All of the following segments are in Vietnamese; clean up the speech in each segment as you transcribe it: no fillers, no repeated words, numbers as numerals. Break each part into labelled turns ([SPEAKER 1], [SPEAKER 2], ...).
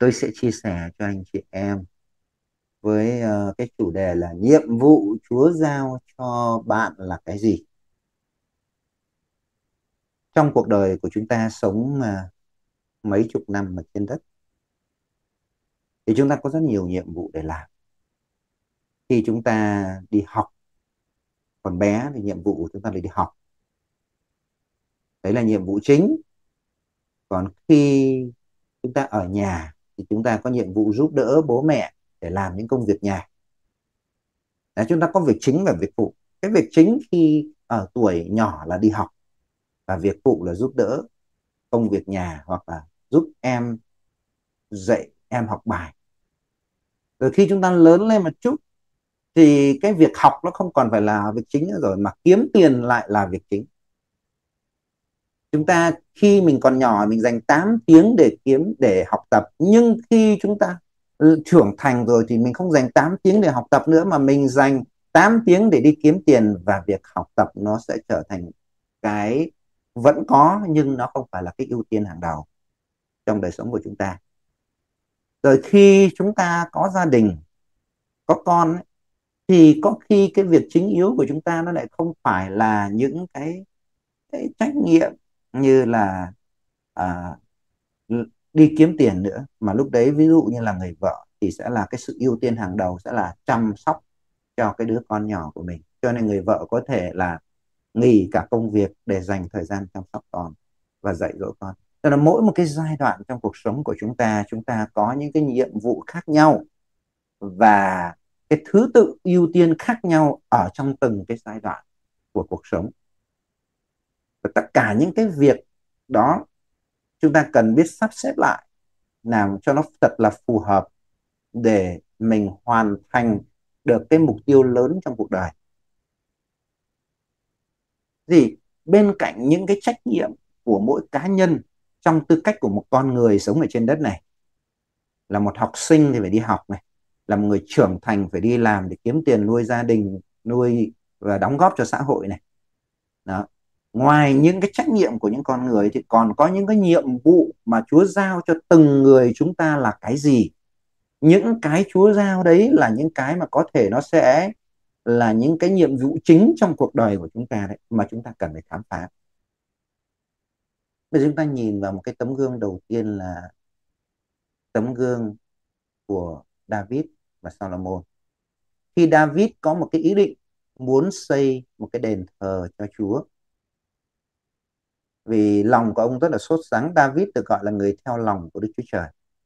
[SPEAKER 1] Tôi sẽ chia sẻ cho anh chị em với cái chủ đề là nhiệm vụ Chúa giao cho bạn là cái gì. Trong cuộc đời của chúng ta sống mấy chục năm ở trên đất thì chúng ta có rất nhiều nhiệm vụ để làm. Khi chúng ta đi học, còn bé thì nhiệm vụ của chúng ta là đi học. Đấy là nhiệm vụ chính. Còn khi chúng ta ở nhà thì chúng ta có nhiệm vụ giúp đỡ bố mẹ để làm những công việc nhà. Đấy, chúng ta có việc chính và việc phụ. Cái việc chính khi ở tuổi nhỏ là đi học, và việc phụ là giúp đỡ công việc nhà hoặc là giúp em dạy em học bài. Rồi khi chúng ta lớn lên một chút thì cái việc học nó không còn phải là việc chính nữa rồi, mà kiếm tiền lại là việc chính. Chúng ta khi mình còn nhỏ mình dành 8 tiếng để học tập, nhưng khi chúng ta trưởng thành rồi thì mình không dành 8 tiếng để học tập nữa, mà mình dành 8 tiếng để đi kiếm tiền, và việc học tập nó sẽ trở thành cái vẫn có nhưng nó không phải là cái ưu tiên hàng đầu trong đời sống của chúng ta. Rồi khi chúng ta có gia đình, có con ấy, thì có khi cái việc chính yếu của chúng ta nó lại không phải là những cái trách nhiệm như là à, đi kiếm tiền nữa, mà lúc đấy ví dụ như là người vợ thì sẽ là cái sự ưu tiên hàng đầu sẽ là chăm sóc cho cái đứa con nhỏ của mình. Cho nên người vợ có thể là nghỉ cả công việc để dành thời gian chăm sóc con và dạy dỗ con. Cho nên mỗi một cái giai đoạn trong cuộc sống của chúng ta có những cái nhiệm vụ khác nhau và cái thứ tự ưu tiên khác nhau ở trong từng cái giai đoạn của cuộc sống. Và tất cả những cái việc đó chúng ta cần biết sắp xếp lại làm cho nó thật là phù hợp để mình hoàn thành được cái mục tiêu lớn trong cuộc đời. Thì bên cạnh những cái trách nhiệm của mỗi cá nhân trong tư cách của một con người sống ở trên đất này, là một học sinh thì phải đi học này, là một người trưởng thành phải đi làm để kiếm tiền nuôi gia đình, nuôi và đóng góp cho xã hội này. Đó. Ngoài những cái trách nhiệm của những con người thì còn có những cái nhiệm vụ mà Chúa giao cho từng người chúng ta là cái gì. Những cái Chúa giao đấy là những cái mà có thể nó sẽ là những cái nhiệm vụ chính trong cuộc đời của chúng ta đấy, mà chúng ta cần phải khám phá. Bây giờ chúng ta nhìn vào một cái tấm gương đầu tiên là tấm gương của David và Solomon. Khi David có một cái ý định muốn xây một cái đền thờ cho Chúa, vì lòng của ông rất là sốt sắng. David được gọi là người theo lòng của Đức Chúa Trời.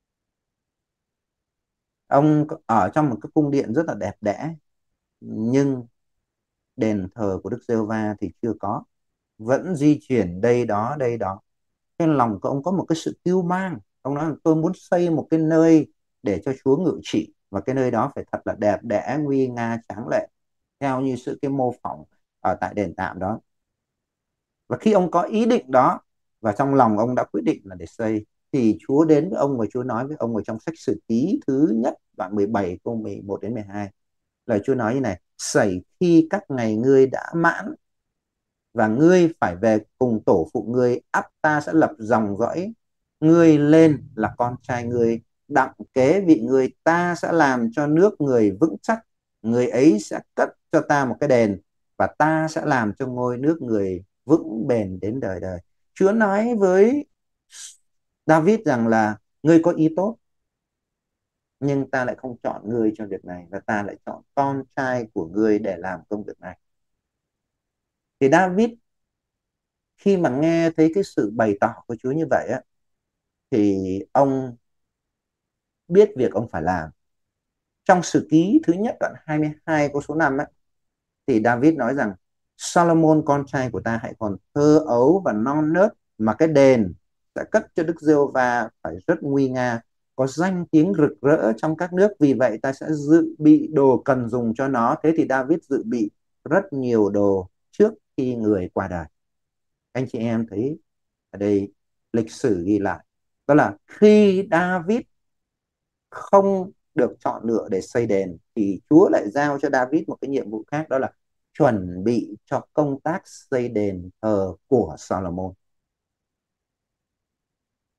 [SPEAKER 1] Ông ở trong một cái cung điện rất là đẹp đẽ, nhưng đền thờ của Đức Giê-hô-va thì chưa có, vẫn di chuyển đây đó đây đó. Nên lòng của ông có một cái sự kiêu mang. Ông nói là tôi muốn xây một cái nơi để cho Chúa ngự trị, và cái nơi đó phải thật là đẹp đẽ, nguy nga, tráng lệ, theo như sự cái mô phỏng ở tại đền tạm đó. Và khi ông có ý định đó và trong lòng ông đã quyết định là để xây, thì Chúa đến với ông và Chúa nói với ông ở trong sách Sử Ký thứ nhất đoạn 17 câu 11 đến 12. Lời Chúa nói như này: Sẩy khi các ngày ngươi đã mãn và ngươi phải về cùng tổ phụ ngươi, ắt ta sẽ lập dòng dõi ngươi lên là con trai ngươi, đặng kế vị ngươi. Ta sẽ làm cho nước người vững chắc, người ấy sẽ cất cho ta một cái đền, và ta sẽ làm cho ngôi nước người vững bền đến đời đời. Chúa nói với David rằng là ngươi có ý tốt, nhưng ta lại không chọn ngươi cho việc này, và ta lại chọn con trai của ngươi để làm công việc này. Thì David khi mà nghe thấy cái sự bày tỏ của Chúa như vậy á, thì ông biết việc ông phải làm. Trong Sử Ký thứ nhất đoạn 22 câu số 5 á, thì David nói rằng: Solomon con trai của ta hãy còn thơ ấu và non nớt, mà cái đền sẽ cất cho Đức Giê-hô-va phải rất nguy nga, có danh tiếng rực rỡ trong các nước. Vì vậy ta sẽ dự bị đồ cần dùng cho nó. Thế thì David dự bị rất nhiều đồ trước khi người qua đời. Anh chị em thấy ở đây lịch sử ghi lại, đó là khi David không được chọn lựa để xây đền, thì Chúa lại giao cho David một cái nhiệm vụ khác, đó là chuẩn bị cho công tác xây đền thờ của Solomon.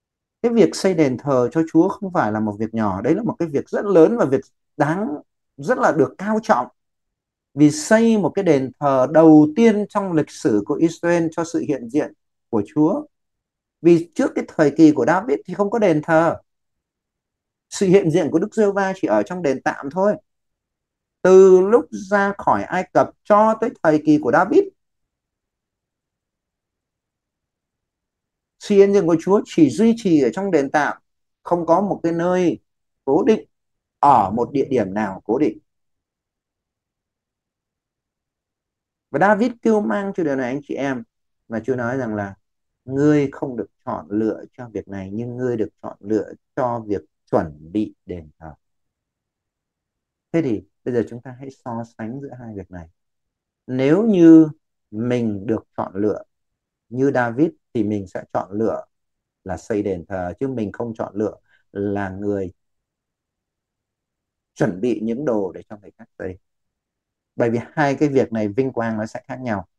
[SPEAKER 1] Cái việc xây đền thờ cho Chúa không phải là một việc nhỏ, đấy là một cái việc rất lớn và việc đáng rất là được cao trọng. Vì xây một cái đền thờ đầu tiên trong lịch sử của Israel cho sự hiện diện của Chúa. Vì trước cái thời kỳ của David thì không có đền thờ. Sự hiện diện của Đức Giê-hô-va chỉ ở trong đền tạm thôi. Từ lúc ra khỏi Ai Cập cho tới thời kỳ của David, sự hiện diện của Chúa chỉ duy trì ở trong đền tạm, không có một cái nơi cố định, ở một địa điểm nào cố định. Và David kêu mang cho điều này anh chị em. Và Chúa nói rằng là ngươi không được chọn lựa cho việc này, nhưng ngươi được chọn lựa cho việc chuẩn bị đền thờ. Thế thì bây giờ chúng ta hãy so sánh giữa hai việc này. Nếu như mình được chọn lựa như David thì mình sẽ chọn lựa là xây đền thờ, chứ mình không chọn lựa là người chuẩn bị những đồ để cho người khác xây. Bởi vì hai cái việc này vinh quang nó sẽ khác nhau.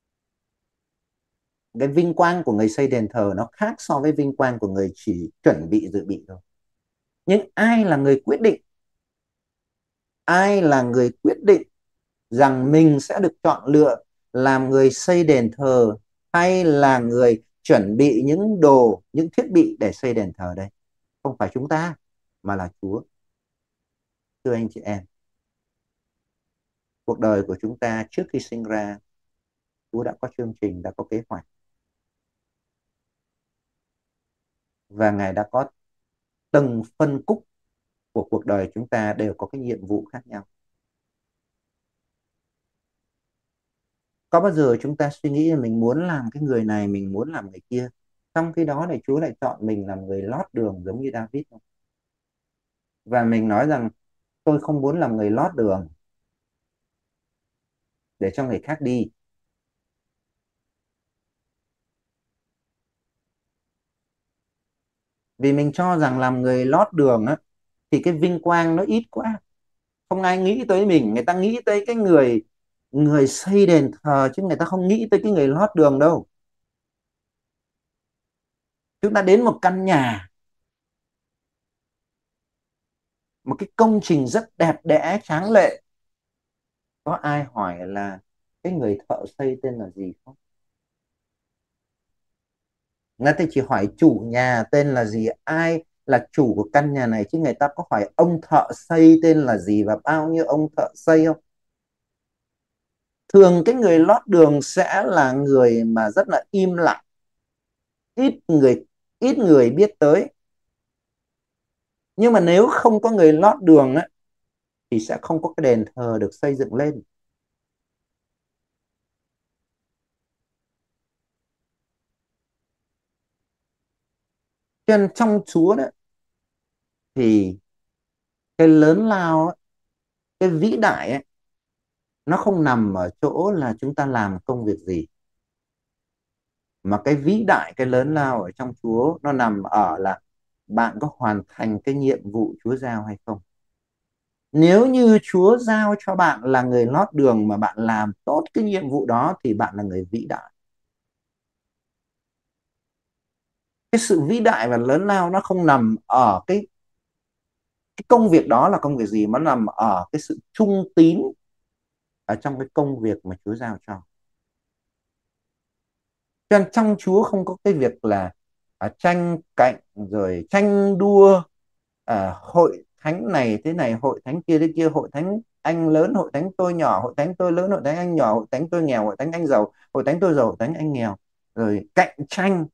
[SPEAKER 1] Cái vinh quang của người xây đền thờ nó khác so với vinh quang của người chỉ chuẩn bị dự bị thôi. Nhưng ai là người quyết định, ai là người quyết định rằng mình sẽ được chọn lựa làm người xây đền thờ hay là người chuẩn bị những đồ, những thiết bị để xây đền thờ đây? Không phải chúng ta mà là Chúa. Thưa anh chị em, cuộc đời của chúng ta trước khi sinh ra, Chúa đã có chương trình, đã có kế hoạch, và Ngài đã có từng phân khúc của cuộc đời chúng ta đều có cái nhiệm vụ khác nhau. Có bao giờ chúng ta suy nghĩ là mình muốn làm cái người này, mình muốn làm người kia, trong khi đó này Chúa lại chọn mình làm người lót đường giống như David không? Và mình nói rằng tôi không muốn làm người lót đường để cho người khác đi. Vì mình cho rằng làm người lót đường á, thì cái vinh quang nó ít quá. Không ai nghĩ tới mình, người ta nghĩ tới cái người người xây đền thờ, chứ người ta không nghĩ tới cái người lót đường đâu. Chúng ta đến một căn nhà, một cái công trình rất đẹp đẽ tráng lệ, có ai hỏi là cái người thợ xây tên là gì không? Người ta chỉ hỏi chủ nhà tên là gì, ai là chủ của căn nhà này, chứ người ta có hỏi ông thợ xây tên là gì và bao nhiêu ông thợ xây không? Thường cái người lót đường sẽ là người mà rất là im lặng, ít người ít người biết tới. Nhưng mà nếu không có người lót đường á, thì sẽ không có cái đền thờ được xây dựng lên. Cho nên trong Chúa đó thì cái lớn lao ấy, cái vĩ đại ấy, nó không nằm ở chỗ là chúng ta làm công việc gì, mà cái vĩ đại, cái lớn lao ở trong Chúa nó nằm ở là bạn có hoàn thành cái nhiệm vụ Chúa giao hay không. Nếu như Chúa giao cho bạn là người lót đường mà bạn làm tốt cái nhiệm vụ đó thì bạn là người vĩ đại. Cái sự vĩ đại và lớn lao nó không nằm ở cái công việc đó là công việc gì, mà nó nằm ở cái sự trung tín ở trong cái công việc mà Chúa giao cho. Cho nên trong Chúa không có cái việc là tranh cạnh rồi tranh đua, hội thánh này thế này, hội thánh kia thế kia, hội thánh anh lớn, hội thánh tôi nhỏ, hội thánh tôi lớn, hội thánh anh nhỏ, hội thánh tôi nghèo, hội thánh anh giàu, hội thánh tôi giàu, hội thánh anh nghèo, rồi cạnh tranh.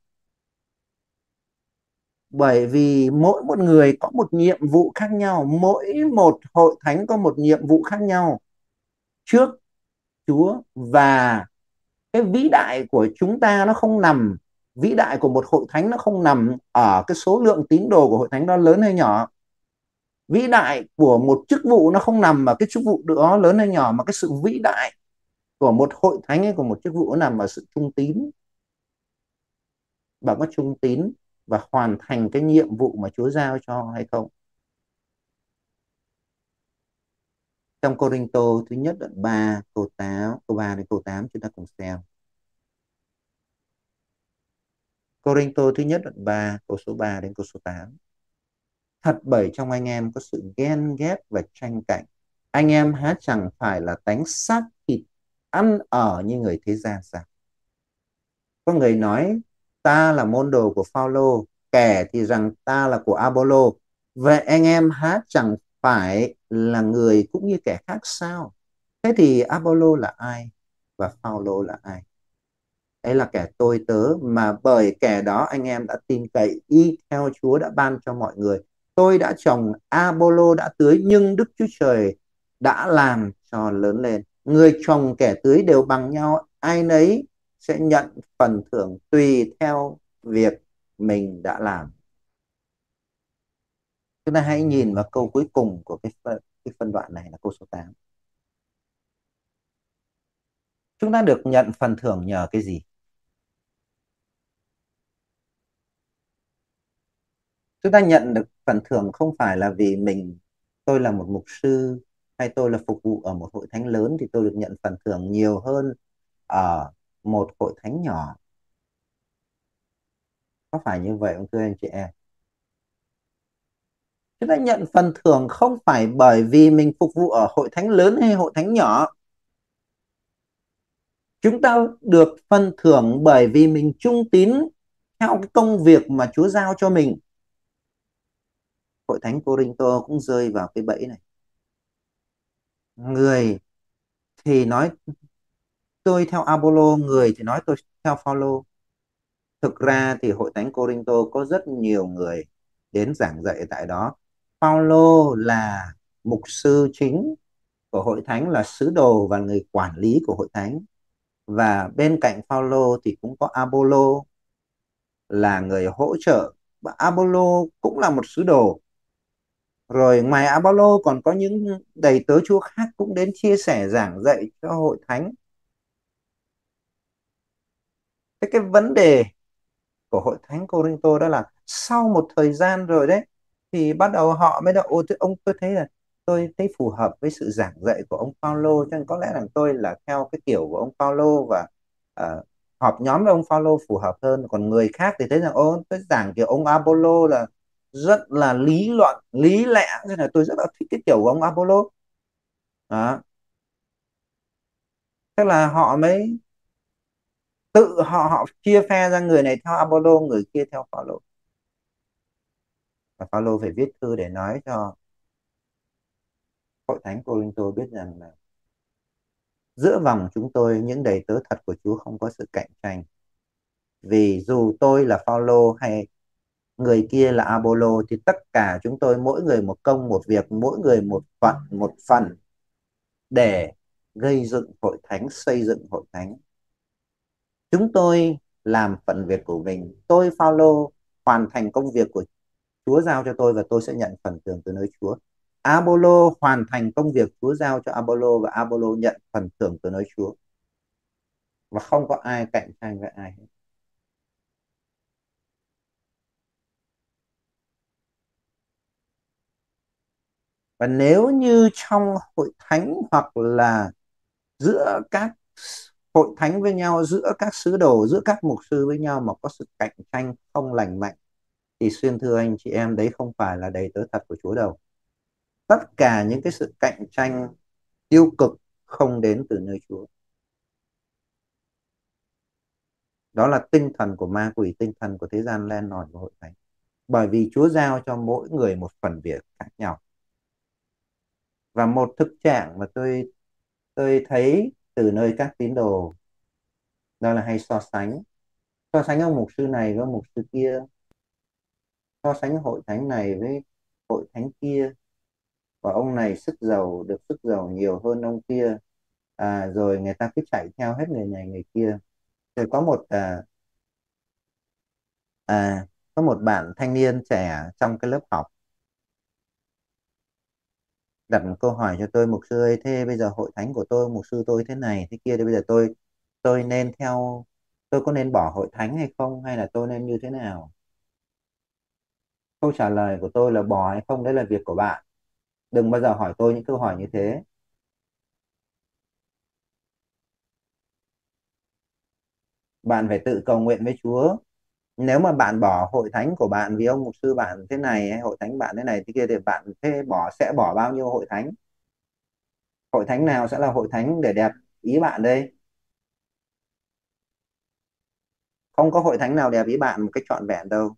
[SPEAKER 1] Bởi vì mỗi một người có một nhiệm vụ khác nhau, mỗi một hội thánh có một nhiệm vụ khác nhau trước Chúa. Và cái vĩ đại của chúng ta nó không nằm, vĩ đại của một hội thánh nó không nằm ở cái số lượng tín đồ của hội thánh đó lớn hay nhỏ. Vĩ đại của một chức vụ nó không nằm ở cái chức vụ đó lớn hay nhỏ, mà cái sự vĩ đại của một hội thánh hay của một chức vụ nó nằm ở sự trung tín. Bạn có trung tín và hoàn thành cái nhiệm vụ mà Chúa giao cho hay không? Trong Cô-rinh-tô thứ nhất đoạn 3 câu 8, câu 3 đến câu 8 chúng ta cùng xem. Corinto thứ nhất đoạn 3 câu số 3 đến câu số 8. Thật bởi trong anh em có sự ghen ghét và tranh cạnh. Anh em há chẳng phải là tánh xác thịt, ăn ở như người thế gian sao? Có người nói ta là môn đồ của Phaolô, kẻ thì rằng ta là của Apollo. Vậy anh em há chẳng phải là người cũng như kẻ khác sao? Thế thì Apollo là ai và Phaolô là ai? Ấy là kẻ tôi tớ, mà bởi kẻ đó anh em đã tin cậy y theo Chúa đã ban cho mọi người. Tôi đã trồng, Apollo đã tưới, nhưng Đức Chúa Trời đã làm cho lớn lên. Người trồng kẻ tưới đều bằng nhau, ai nấy sẽ nhận phần thưởng tùy theo việc mình đã làm. Chúng ta hãy nhìn vào câu cuối cùng của cái phân đoạn này là câu số 8. Chúng ta được nhận phần thưởng nhờ cái gì? Chúng ta nhận được phần thưởng không phải là vì tôi là một mục sư hay tôi là phục vụ ở một hội thánh lớn thì tôi được nhận phần thưởng nhiều hơn ở một hội thánh nhỏ. Có phải như vậy không thưa anh chị em? Chúng ta nhận phần thưởng không phải bởi vì mình phục vụ ở hội thánh lớn hay hội thánh nhỏ. Chúng ta được phần thưởng bởi vì mình trung tín theo cái công việc mà Chúa giao cho mình. Hội thánh Cô-rinh-tô cũng rơi vào cái bẫy này. Người thì nói tôi theo Apollo, người thì nói tôi theo Phaolô. Thực ra thì hội thánh Cô-rinh-tô có rất nhiều người đến giảng dạy tại đó. Phaolô là mục sư chính của hội thánh, là sứ đồ và người quản lý của hội thánh. Và bên cạnh Phaolô thì cũng có Apollo là người hỗ trợ. Và Apollo cũng là một sứ đồ. Rồi ngoài Apollo còn có những đầy tớ Chúa khác cũng đến chia sẻ giảng dạy cho hội thánh. Thế cái vấn đề của hội thánh Corinto đó là sau một thời gian rồi đấy thì bắt đầu họ mới đạo ông tôi thấy là tôi thấy phù hợp với sự giảng dạy của ông Phaolô, cho nên có lẽ là tôi là theo cái kiểu của ông Phaolô và họp nhóm với ông Phaolô phù hợp hơn. Còn người khác thì thấy rằng ô tôi giảng kiểu ông Apollo là rất là lý luận lý lẽ, cho nên là tôi rất là thích cái kiểu của ông Apollo đó. Thế là họ mới tự họ chia phe ra, người này theo Apollo, người kia theo Phaolô. Và Phaolô phải viết thư để nói cho hội thánh Corinto biết rằng là giữa vòng chúng tôi, những đầy tớ thật của Chúa, không có sự cạnh tranh. Vì dù tôi là Phaolô hay người kia là Apollo thì tất cả chúng tôi mỗi người một công một việc, mỗi người một phần để gây dựng hội thánh, xây dựng hội thánh. Chúng tôi làm phần việc của mình. Tôi Phaolô hoàn thành công việc của Chúa giao cho tôi và tôi sẽ nhận phần thưởng từ nơi Chúa. Apollo hoàn thành công việc Chúa giao cho Apollo và Apollo nhận phần thưởng từ nơi Chúa. Và không có ai cạnh tranh với ai hết. Và nếu như trong hội thánh hoặc là giữa các hội thánh với nhau, giữa các sứ đồ, giữa các mục sư với nhau mà có sự cạnh tranh không lành mạnh thì xin thưa anh chị em, đấy không phải là đầy tớ thật của Chúa đâu. Tất cả những cái sự cạnh tranh tiêu cực không đến từ nơi Chúa. Đó là tinh thần của ma quỷ, tinh thần của thế gian len lỏi vào hội thánh. Bởi vì Chúa giao cho mỗi người một phần việc khác nhau. Và một thực trạng mà tôi thấy từ nơi các tín đồ đó là hay so sánh ông mục sư này với ông mục sư kia, so sánh hội thánh này với hội thánh kia, và ông này sức giàu, được sức giàu nhiều hơn ông kia, rồi người ta cứ chạy theo hết người này người kia. Rồi có một bạn thanh niên trẻ trong cái lớp học đặt một câu hỏi cho tôi: mục sư ơi, thế bây giờ hội thánh của tôi, mục sư tôi thế này thế kia, thì bây giờ tôi nên theo, tôi có nên bỏ hội thánh hay không, hay là tôi nên như thế nào? Câu trả lời của tôi là bỏ hay không đấy là việc của bạn, đừng bao giờ hỏi tôi những câu hỏi như thế. Bạn phải tự cầu nguyện với Chúa Nếu mà bạn bỏ hội thánh của bạn vì ông mục sư bạn thế này hay hội thánh bạn thế này thế kia thì bạn sẽ bỏ bao nhiêu hội thánh? Hội thánh nào sẽ là hội thánh để đẹp ý bạn đây? Không có hội thánh nào đẹp ý bạn một cách trọn vẹn đâu.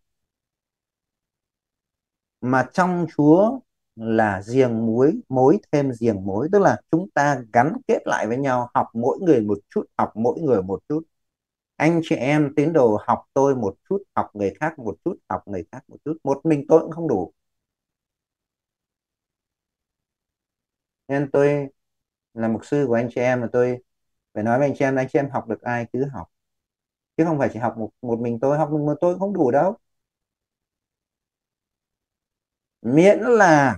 [SPEAKER 1] Mà trong Chúa là giềng muối mối thêm giềng mối, tức là chúng ta gắn kết lại với nhau, học mỗi người một chút, học mỗi người một chút. Anh chị em tín đồ học tôi một chút, học người khác một chút, học người khác một chút, một mình tôi cũng không đủ. Nên tôi là mục sư của anh chị em, là tôi phải nói với anh chị em học được ai cứ học, chứ không phải chỉ học một mình tôi, học một tôi cũng không đủ đâu. Miễn là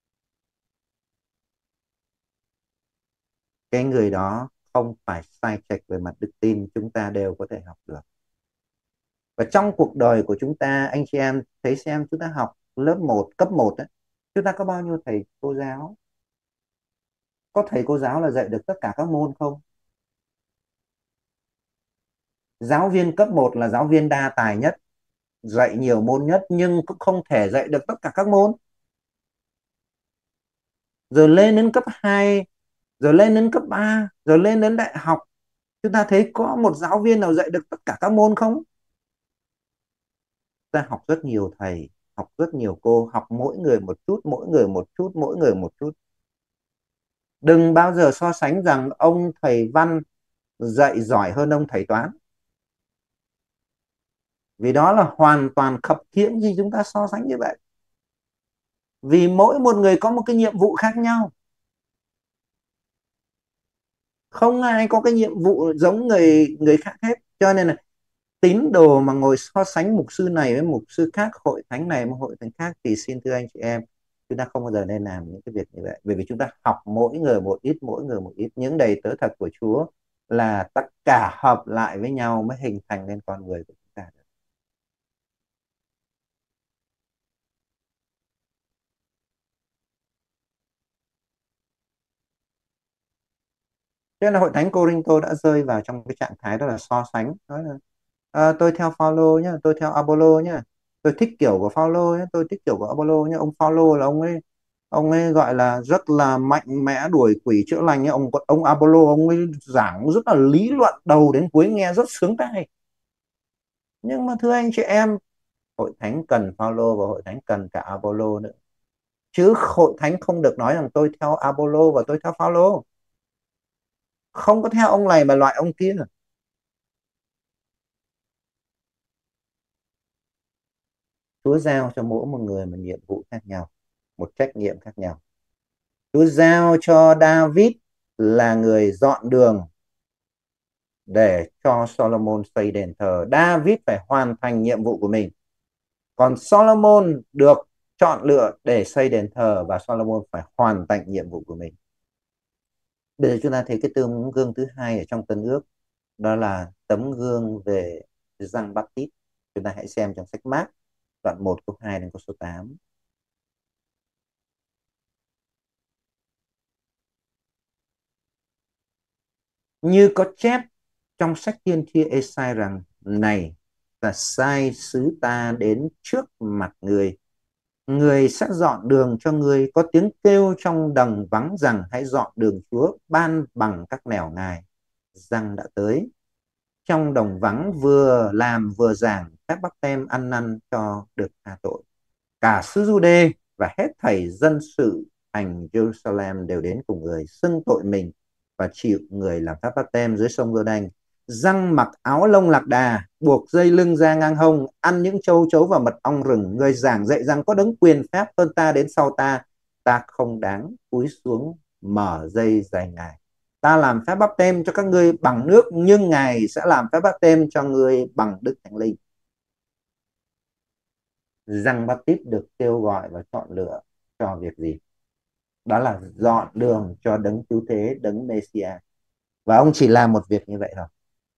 [SPEAKER 1] cái người đó không phải sai chệch về mặt đức tin, chúng ta đều có thể học được. Và trong cuộc đời của chúng ta, anh chị em thấy xem, chúng ta học lớp một, cấp một ấy, chúng ta có bao nhiêu thầy cô giáo? Có thầy cô giáo là dạy được tất cả các môn không? Giáo viên cấp một là giáo viên đa tài nhất, dạy nhiều môn nhất, nhưng cũng không thể dạy được tất cả các môn. Rồi lên đến cấp hai, rồi lên đến cấp ba, rồi lên đến đại học, chúng ta thấy có một giáo viên nào dạy được tất cả các môn không? Ta học rất nhiều thầy, học rất nhiều cô, học mỗi người một chút, mỗi người một chút, mỗi người một chút. Đừng bao giờ so sánh rằng ông thầy văn dạy giỏi hơn ông thầy toán, vì đó là hoàn toàn khập khiễng khi chúng ta so sánh như vậy. Vì mỗi một người có một cái nhiệm vụ khác nhau, không ai có cái nhiệm vụ giống người người khác hết. Cho nên là tín đồ mà ngồi so sánh mục sư này với mục sư khác, hội thánh này với hội thánh khác, thì xin thưa anh chị em, chúng ta không bao giờ nên làm những cái việc như vậy. Bởi vì chúng ta học mỗi người một ít, mỗi người một ít. Những đầy tớ thật của Chúa là tất cả hợp lại với nhau mới hình thành nên con người của chúng ta. Thế là hội thánh Corinto đã rơi vào trong cái trạng thái đó là so sánh, nói là tôi theo Phaolô nhá, tôi theo Apollo nhá, tôi thích kiểu của Phaolô nhá, tôi thích kiểu của Apollo nhá. Ông Phaolô là ông ấy gọi là rất là mạnh mẽ, đuổi quỷ chữa lành nhá. Ông Apollo ông ấy giảng rất là lý luận đầu đến cuối, nghe rất sướng tai. Nhưng mà thưa anh chị em, hội thánh cần Phaolô và hội thánh cần cả Apollo nữa, chứ hội thánh không được nói rằng tôi theo Apollo và tôi theo Phaolô, không có theo ông này mà loại ông kia. Chúa giao cho mỗi một người một nhiệm vụ khác nhau, một trách nhiệm khác nhau. Chúa giao cho David là người dọn đường để cho Solomon xây đền thờ. David phải hoàn thành nhiệm vụ của mình. Còn Solomon được chọn lựa để xây đền thờ, và Solomon phải hoàn thành nhiệm vụ của mình. Bây giờ chúng ta thấy cái tấm gương thứ hai ở trong Tân Ước, đó là tấm gương về Giăng Baptist. Chúng ta hãy xem trong sách Mác đoạn 1 câu 2 đến câu số 8. Như có chép trong sách tiên tri Ê-sai rằng: này, ta sai sứ ta đến trước mặt người, người sẽ dọn đường cho người. Có tiếng kêu trong đồng vắng rằng: hãy dọn đường Chúa, ban bằng các nẻo Ngài. Giăng đã tới trong đồng vắng, vừa làm vừa giảng phép báp têm ăn năn cho được tha tội. Cả xứ Giu-đê và hết thảy dân sự thành Jerusalem đều đến cùng người, xưng tội mình và chịu người làm phép báp têm dưới sông Giô-đanh. Răng mặc áo lông lạc đà, buộc dây lưng ra ngang hông, ăn những châu chấu và mật ong rừng. Người giảng dạy rằng: có đấng quyền phép hơn ta đến sau ta, ta không đáng cúi xuống mở dây giày Ngài. Ta làm phép báp têm cho các ngươi bằng nước, nhưng Ngài sẽ làm phép báp têm cho ngươi bằng Đức Thánh Linh. Giăng Baptist được kêu gọi và chọn lựa cho việc gì? Đó là dọn đường cho đấng cứu thế, đấng Messia. Và ông chỉ làm một việc như vậy thôi.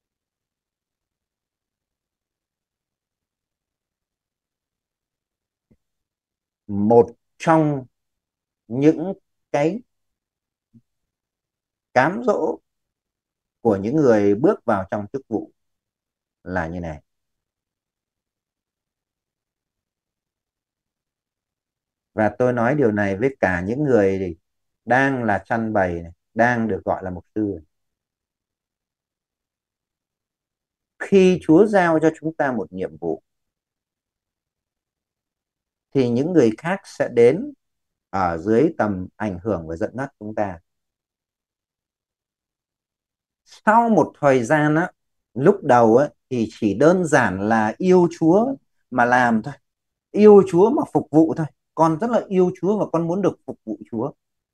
[SPEAKER 1] Một trong những cái cám dỗ của những người bước vào trong chức vụ là như này: Và tôi nói điều này với cả những người đang là chăn bày này, đang được gọi là mục sư. Khi Chúa giao cho chúng ta một nhiệm vụ thì những người khác sẽ đến ở dưới tầm ảnh hưởng và dẫn dắt chúng ta. Sau một thời gian á, lúc đầu á thì chỉ đơn giản là yêu Chúa mà làm thôi, yêu Chúa mà phục vụ thôi. Con rất là yêu Chúa và con muốn được phục vụ Chúa.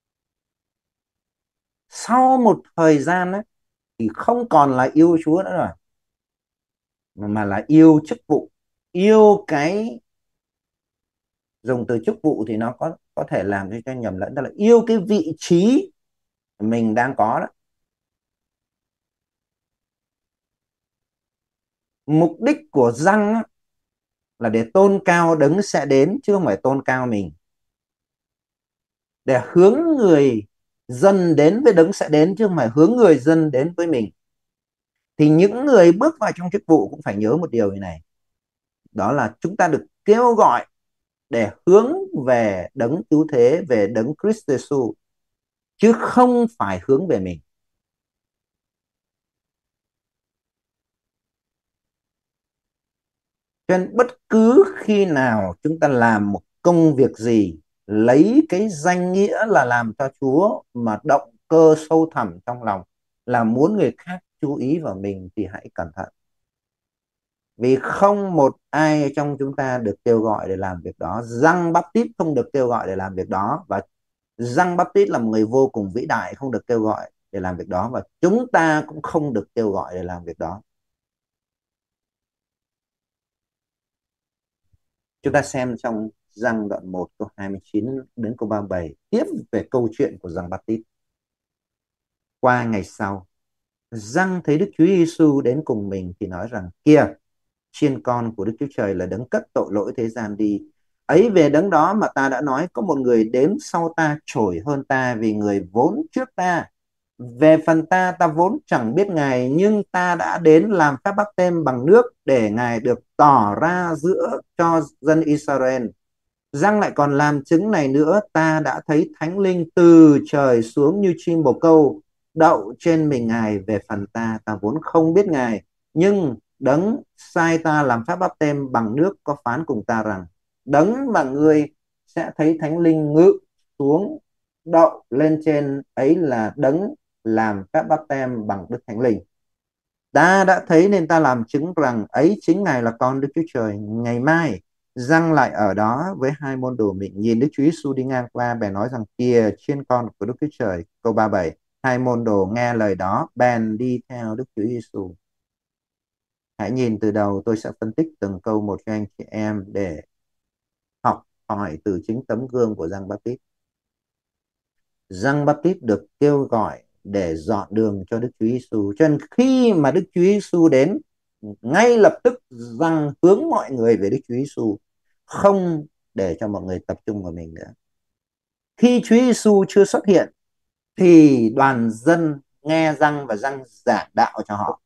[SPEAKER 1] Sau một thời gian á thì không còn là yêu Chúa nữa rồi, mà là yêu chức vụ, yêu cái, dùng từ chức vụ thì nó có thể làm cho nhầm lẫn, tức là yêu cái vị trí mình đang có đó. Mục đích của răng á, là để tôn cao đấng sẽ đến chứ không phải tôn cao mình, để hướng người dân đến với đấng sẽ đến chứ không phải hướng người dân đến với mình. Thì những người bước vào trong chức vụ cũng phải nhớ một điều như này, đó là chúng ta được kêu gọi để hướng về đấng cứu thế, về đấng Christ Jesus, chứ không phải hướng về mình. Cho nên bất cứ khi nào chúng ta làm một công việc gì lấy cái danh nghĩa là làm cho Chúa mà động cơ sâu thẳm trong lòng là muốn người khác chú ý vào mình thì hãy cẩn thận. Vì không một ai trong chúng ta được kêu gọi để làm việc đó. Giăng Baptist không được kêu gọi để làm việc đó, và Giăng Baptist là một người vô cùng vĩ đại, không được kêu gọi để làm việc đó, và chúng ta cũng không được kêu gọi để làm việc đó. Chúng ta xem trong Giăng đoạn 1 câu 29 đến câu 37 tiếp về câu chuyện của Giăng Baptist. Qua ngày sau, Giăng thấy Đức Chúa Giêsu đến cùng mình thì nói rằng: kia, chiên con của Đức Chúa Trời là đấng cất tội lỗi thế gian đi. Ấy về đấng đó mà ta đã nói, có một người đến sau ta trội hơn ta, vì người vốn trước ta. Về phần ta, ta vốn chẳng biết Ngài, nhưng ta đã đến làm phép báp têm bằng nước để Ngài được tỏ ra giữa cho dân Israel. Giăng lại còn làm chứng này nữa: ta đã thấy Thánh Linh từ trời xuống như chim bồ câu đậu trên mình Ngài. Về phần ta, ta vốn không biết Ngài, nhưng đấng sai ta làm phép báp têm bằng nước có phán cùng ta rằng: đấng mà ngươi sẽ thấy Thánh Linh ngự xuống đậu lên trên ấy là đấng làm phép báp têm bằng Đức Thánh Linh. Ta đã thấy nên ta làm chứng rằng ấy chính Ngài là con Đức Chúa Trời. Ngày mai, Giăng lại ở đó với hai môn đồ mình, nhìn Đức Chúa Giêsu đi ngang qua, bèn nói rằng: kìa, chiên con của Đức Chúa Trời. Câu 37, hai môn đồ nghe lời đó bèn đi theo Đức Chúa Giêsu. Hãy nhìn từ đầu, tôi sẽ phân tích từng câu một cho anh chị em để học hỏi từ chính tấm gương của Giăng Baptist. Giăng Baptist được kêu gọi để dọn đường cho Đức Chúa Giêsu. Cho nên khi mà Đức Chúa Giêsu đến, ngay lập tức Giăng hướng mọi người về Đức Chúa Giêsu, không để cho mọi người tập trung vào mình nữa. Khi Chúa Giêsu chưa xuất hiện thì đoàn dân nghe Giăng và Giăng giảng đạo cho họ.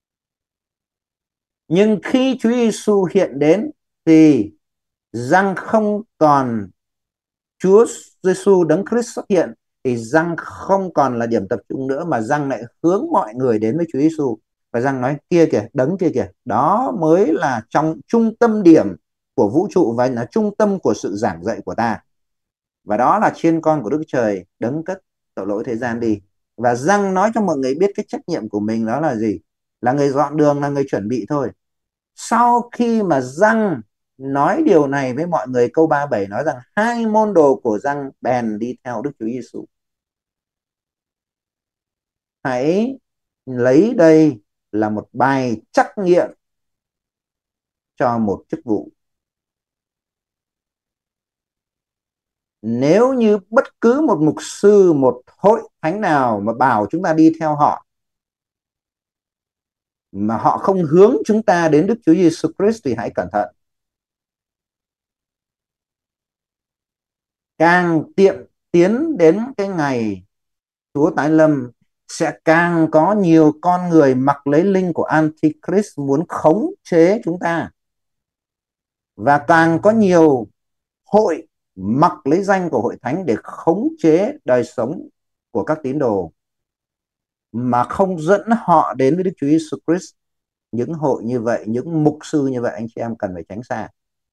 [SPEAKER 1] Nhưng khi Chúa Giêsu hiện đến thì Giăng không còn, Chúa Giêsu đấng Christ xuất hiện thì Giăng không còn là điểm tập trung nữa, mà Giăng lại hướng mọi người đến với Chúa Giêsu. Và Giăng nói: kia kìa, đấng kia kìa, đó mới là trong trung tâm điểm của vũ trụ và là trung tâm của sự giảng dạy của ta. Và đó là chiên con của Đức Trời, đấng cất tội lỗi thế gian đi. Và Giăng nói cho mọi người biết cái trách nhiệm của mình đó là gì? Là người dọn đường, là người chuẩn bị thôi. Sau khi mà Giăng nói điều này với mọi người, câu 37 nói rằng hai môn đồ của Giăng bèn đi theo Đức Chúa Giêsu. Hãy lấy đây là một bài trắc nghiệm cho một chức vụ. Nếu như bất cứ một mục sư, một hội thánh nào mà bảo chúng ta đi theo họ, mà họ không hướng chúng ta đến Đức Chúa Giêsu Christ thì hãy cẩn thận. Càng tiến đến cái ngày Chúa tái lâm, sẽ càng có nhiều con người mặc lấy linh của Antichrist muốn khống chế chúng ta, và càng có nhiều hội mặc lấy danh của hội thánh để khống chế đời sống của các tín đồ mà không dẫn họ đến với Đức Chúa Giêsu Christ. Những hội như vậy, những mục sư như vậy anh chị em cần phải tránh xa.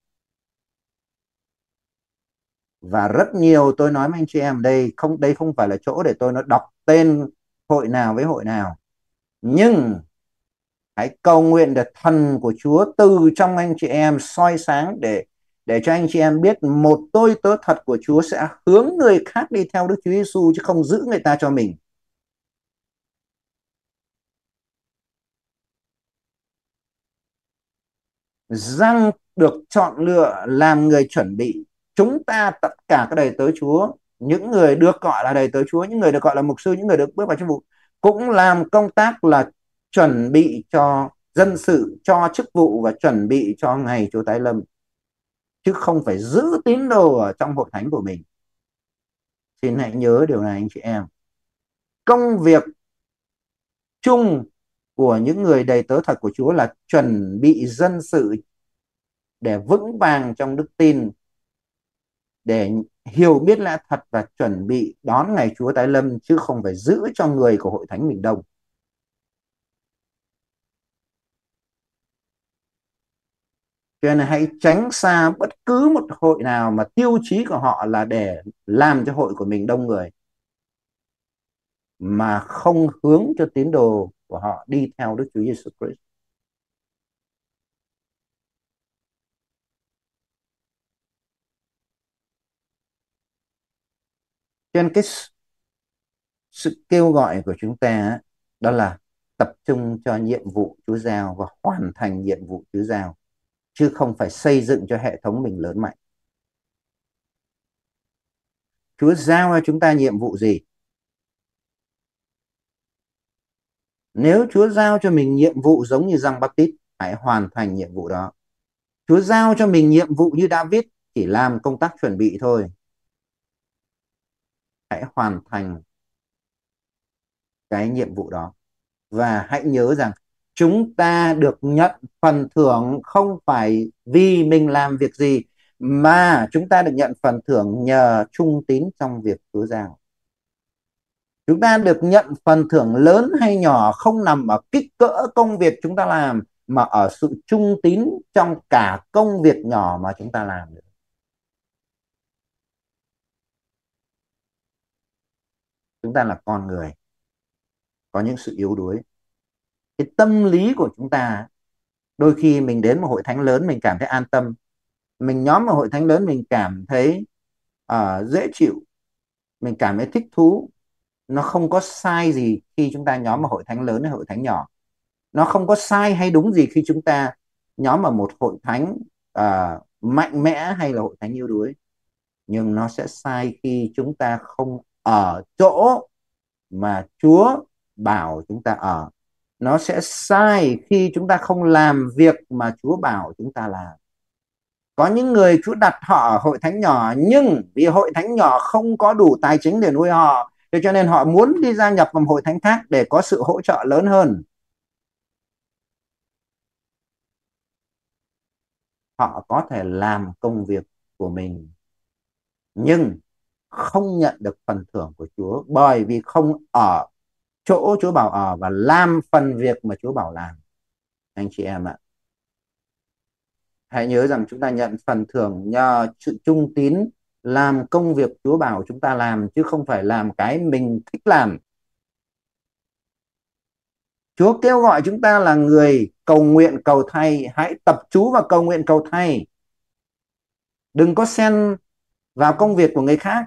[SPEAKER 1] Và rất nhiều, tôi nói với anh chị em, đây không phải là chỗ để tôi nó đọc tên hội nào với hội nào, nhưng hãy cầu nguyện để thần của Chúa từ trong anh chị em soi sáng, để cho anh chị em biết một tôi tớ thật của Chúa sẽ hướng người khác đi theo Đức Chúa Giêsu, chứ không giữ người ta cho mình. Răng được chọn lựa làm người chuẩn bị. Chúng ta tất cả các đầy tớ Chúa, những người được gọi là đầy tớ Chúa, những người được gọi là mục sư, những người được bước vào chức vụ, cũng làm công tác là chuẩn bị cho dân sự, cho chức vụ và chuẩn bị cho ngày Chúa tái lâm, chứ không phải giữ tín đồ ở trong hội thánh của mình. Xin hãy nhớ điều này anh chị em. Công việc chung của những người đầy tớ thật của Chúa là chuẩn bị dân sự để vững vàng trong đức tin, để hiểu biết lẽ thật và chuẩn bị đón ngày Chúa tái lâm, chứ không phải giữ cho người của hội thánh mình đông. Cho nên hãy tránh xa bất cứ một hội nào mà tiêu chí của họ là để làm cho hội của mình đông người, mà không hướng cho tín đồ của họ đi theo Đức Chúa Giêsu Christ. Cho nên cái sự kêu gọi của chúng ta đó là tập trung cho nhiệm vụ Chúa giao và hoàn thành nhiệm vụ Chúa giao, chứ không phải xây dựng cho hệ thống mình lớn mạnh. Chúa giao cho chúng ta nhiệm vụ gì? Nếu Chúa giao cho mình nhiệm vụ giống như Giăng Baptist, hãy hoàn thành nhiệm vụ đó. Chúa giao cho mình nhiệm vụ như David, chỉ làm công tác chuẩn bị thôi. Hãy hoàn thành cái nhiệm vụ đó. Và hãy nhớ rằng chúng ta được nhận phần thưởng không phải vì mình làm việc gì, mà chúng ta được nhận phần thưởng nhờ trung tín trong việc Chúa giao. Chúng ta được nhận phần thưởng lớn hay nhỏ không nằm ở kích cỡ công việc chúng ta làm, mà ở sự trung tín trong cả công việc nhỏ mà chúng ta làm. Chúng ta là con người, có những sự yếu đuối. Cái tâm lý của chúng ta, đôi khi mình đến một hội thánh lớn mình cảm thấy an tâm, mình nhóm một hội thánh lớn mình cảm thấy dễ chịu, mình cảm thấy thích thú. Nó không có sai gì khi chúng ta nhóm một hội thánh lớn hay hội thánh nhỏ. Nó không có sai hay đúng gì khi chúng ta nhóm ở một hội thánh mạnh mẽ hay là hội thánh yếu đuối. Nhưng nó sẽ sai khi chúng ta không ở chỗ mà Chúa bảo chúng ta ở. Nó sẽ sai khi chúng ta không làm việc mà Chúa bảo chúng ta làm. Có những người Chúa đặt họ ở hội thánh nhỏ, nhưng vì hội thánh nhỏ không có đủ tài chính để nuôi họ, cho nên họ muốn đi gia nhập vào một hội thánh khác để có sự hỗ trợ lớn hơn. Họ có thể làm công việc của mình, nhưng không nhận được phần thưởng của Chúa, bởi vì không ở chỗ Chúa bảo ở và làm phần việc mà Chúa bảo làm. Anh chị em ạ, hãy nhớ rằng chúng ta nhận phần thưởng nhờ sự trung tín, làm công việc Chúa bảo chúng ta làm, chứ không phải làm cái mình thích làm. Chúa kêu gọi chúng ta là người cầu nguyện cầu thay, hãy tập chú vào cầu nguyện cầu thay. Đừng có xen vào công việc của người khác.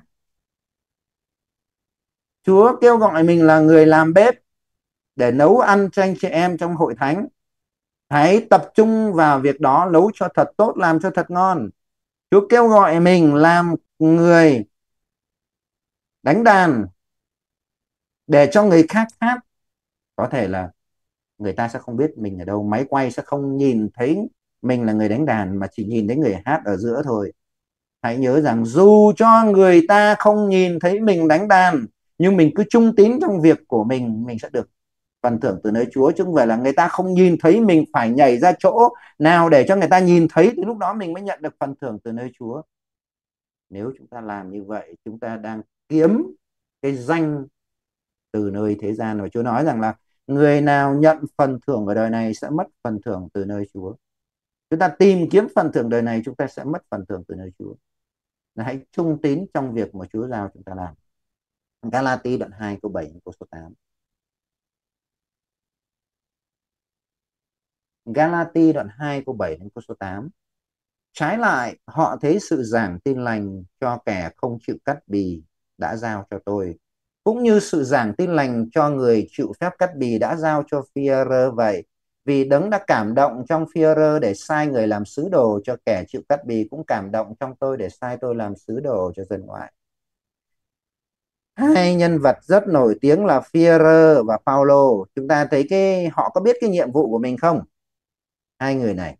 [SPEAKER 1] Chúa kêu gọi mình là người làm bếp để nấu ăn cho anh chị em trong hội thánh. Hãy tập trung vào việc đó, nấu cho thật tốt, làm cho thật ngon. Chúa kêu gọi mình làm người đánh đàn để cho người khác hát. Có thể là người ta sẽ không biết mình ở đâu, máy quay sẽ không nhìn thấy mình là người đánh đàn, mà chỉ nhìn thấy người hát ở giữa thôi. Hãy nhớ rằng dù cho người ta không nhìn thấy mình đánh đàn, nhưng mình cứ trung tín trong việc của mình sẽ được phần thưởng từ nơi Chúa, chứ không phải là người ta không nhìn thấy mình phải nhảy ra chỗ nào để cho người ta nhìn thấy, thì lúc đó mình mới nhận được phần thưởng từ nơi Chúa. Nếu chúng ta làm như vậy, chúng ta đang kiếm cái danh từ nơi thế gian. Và Chúa nói rằng là người nào nhận phần thưởng ở đời này sẽ mất phần thưởng từ nơi Chúa. Chúng ta tìm kiếm phần thưởng đời này, chúng ta sẽ mất phần thưởng từ nơi Chúa. Là hãy trung tín trong việc mà Chúa giao chúng ta làm. Galati đoạn 2 câu 7 câu số 8. Galati đoạn 2 câu 7 đến câu số 8. Trái lại, họ thấy sự giảng tin lành cho kẻ không chịu cắt bì đã giao cho tôi, cũng như sự giảng tin lành cho người chịu phép cắt bì đã giao cho Phi-e-rơ vậy. Vì Đấng đã cảm động trong Phi-e-rơ để sai người làm sứ đồ cho kẻ chịu cắt bì, cũng cảm động trong tôi để sai tôi làm sứ đồ cho dân ngoại. Hai nhân vật rất nổi tiếng là Phi-e-rơ và Phaolô. Chúng ta thấy họ có biết cái nhiệm vụ của mình không? Hai người này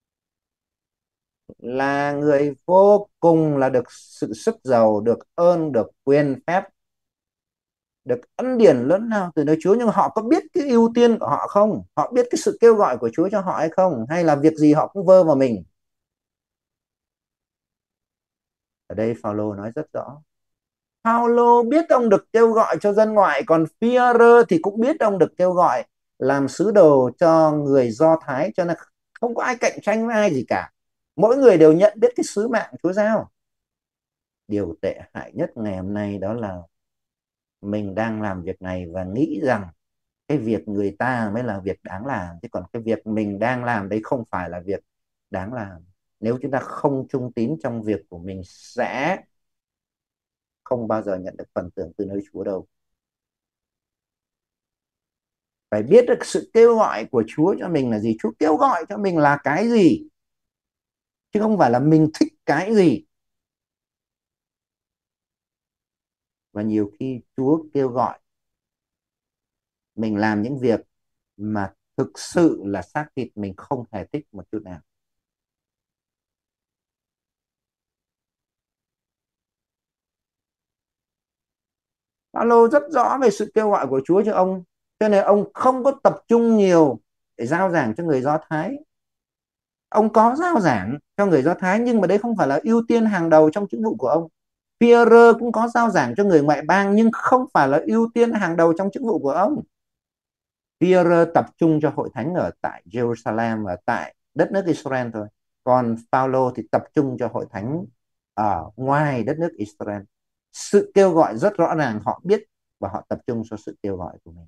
[SPEAKER 1] là người vô cùng là được sự sức giàu, được ơn, được quyền phép, được ân điển lớn lao từ nơi Chúa. Nhưng họ có biết cái ưu tiên của họ không? Họ biết cái sự kêu gọi của Chúa cho họ hay không? Hay là việc gì họ cũng vơ vào mình? Ở đây Phaolô nói rất rõ. Phaolô biết ông được kêu gọi cho dân ngoại, còn Phi-e-rơ thì cũng biết ông được kêu gọi làm sứ đồ cho người Do Thái, cho nên không có ai cạnh tranh với ai gì cả. Mỗi người đều nhận biết cái sứ mạng Chúa giao. Điều tệ hại nhất ngày hôm nay đó là mình đang làm việc này và nghĩ rằng cái việc người ta mới là việc đáng làm, chứ còn cái việc mình đang làm đấy không phải là việc đáng làm. Nếu chúng ta không trung tín trong việc của mình sẽ không bao giờ nhận được phần thưởng từ nơi Chúa đâu. Phải biết được sự kêu gọi của Chúa cho mình là gì, Chúa kêu gọi cho mình là cái gì, chứ không phải là mình thích cái gì. Và nhiều khi Chúa kêu gọi mình làm những việc mà thực sự là xác thịt mình không hề thích một chút nào. Phaolô rất rõ về sự kêu gọi của Chúa cho ông, cho nên ông không có tập trung nhiều để giao giảng cho người Do Thái. Ông có giao giảng cho người Do Thái, nhưng mà đấy không phải là ưu tiên hàng đầu trong chức vụ của ông. Pierre cũng có giao giảng cho người ngoại bang, nhưng không phải là ưu tiên hàng đầu trong chức vụ của ông. Pierre tập trung cho hội thánh ở tại Jerusalem, ở tại đất nước Israel thôi. Còn Phaolô thì tập trung cho hội thánh ở ngoài đất nước Israel. Sự kêu gọi rất rõ ràng, họ biết và họ tập trung cho sự kêu gọi của mình.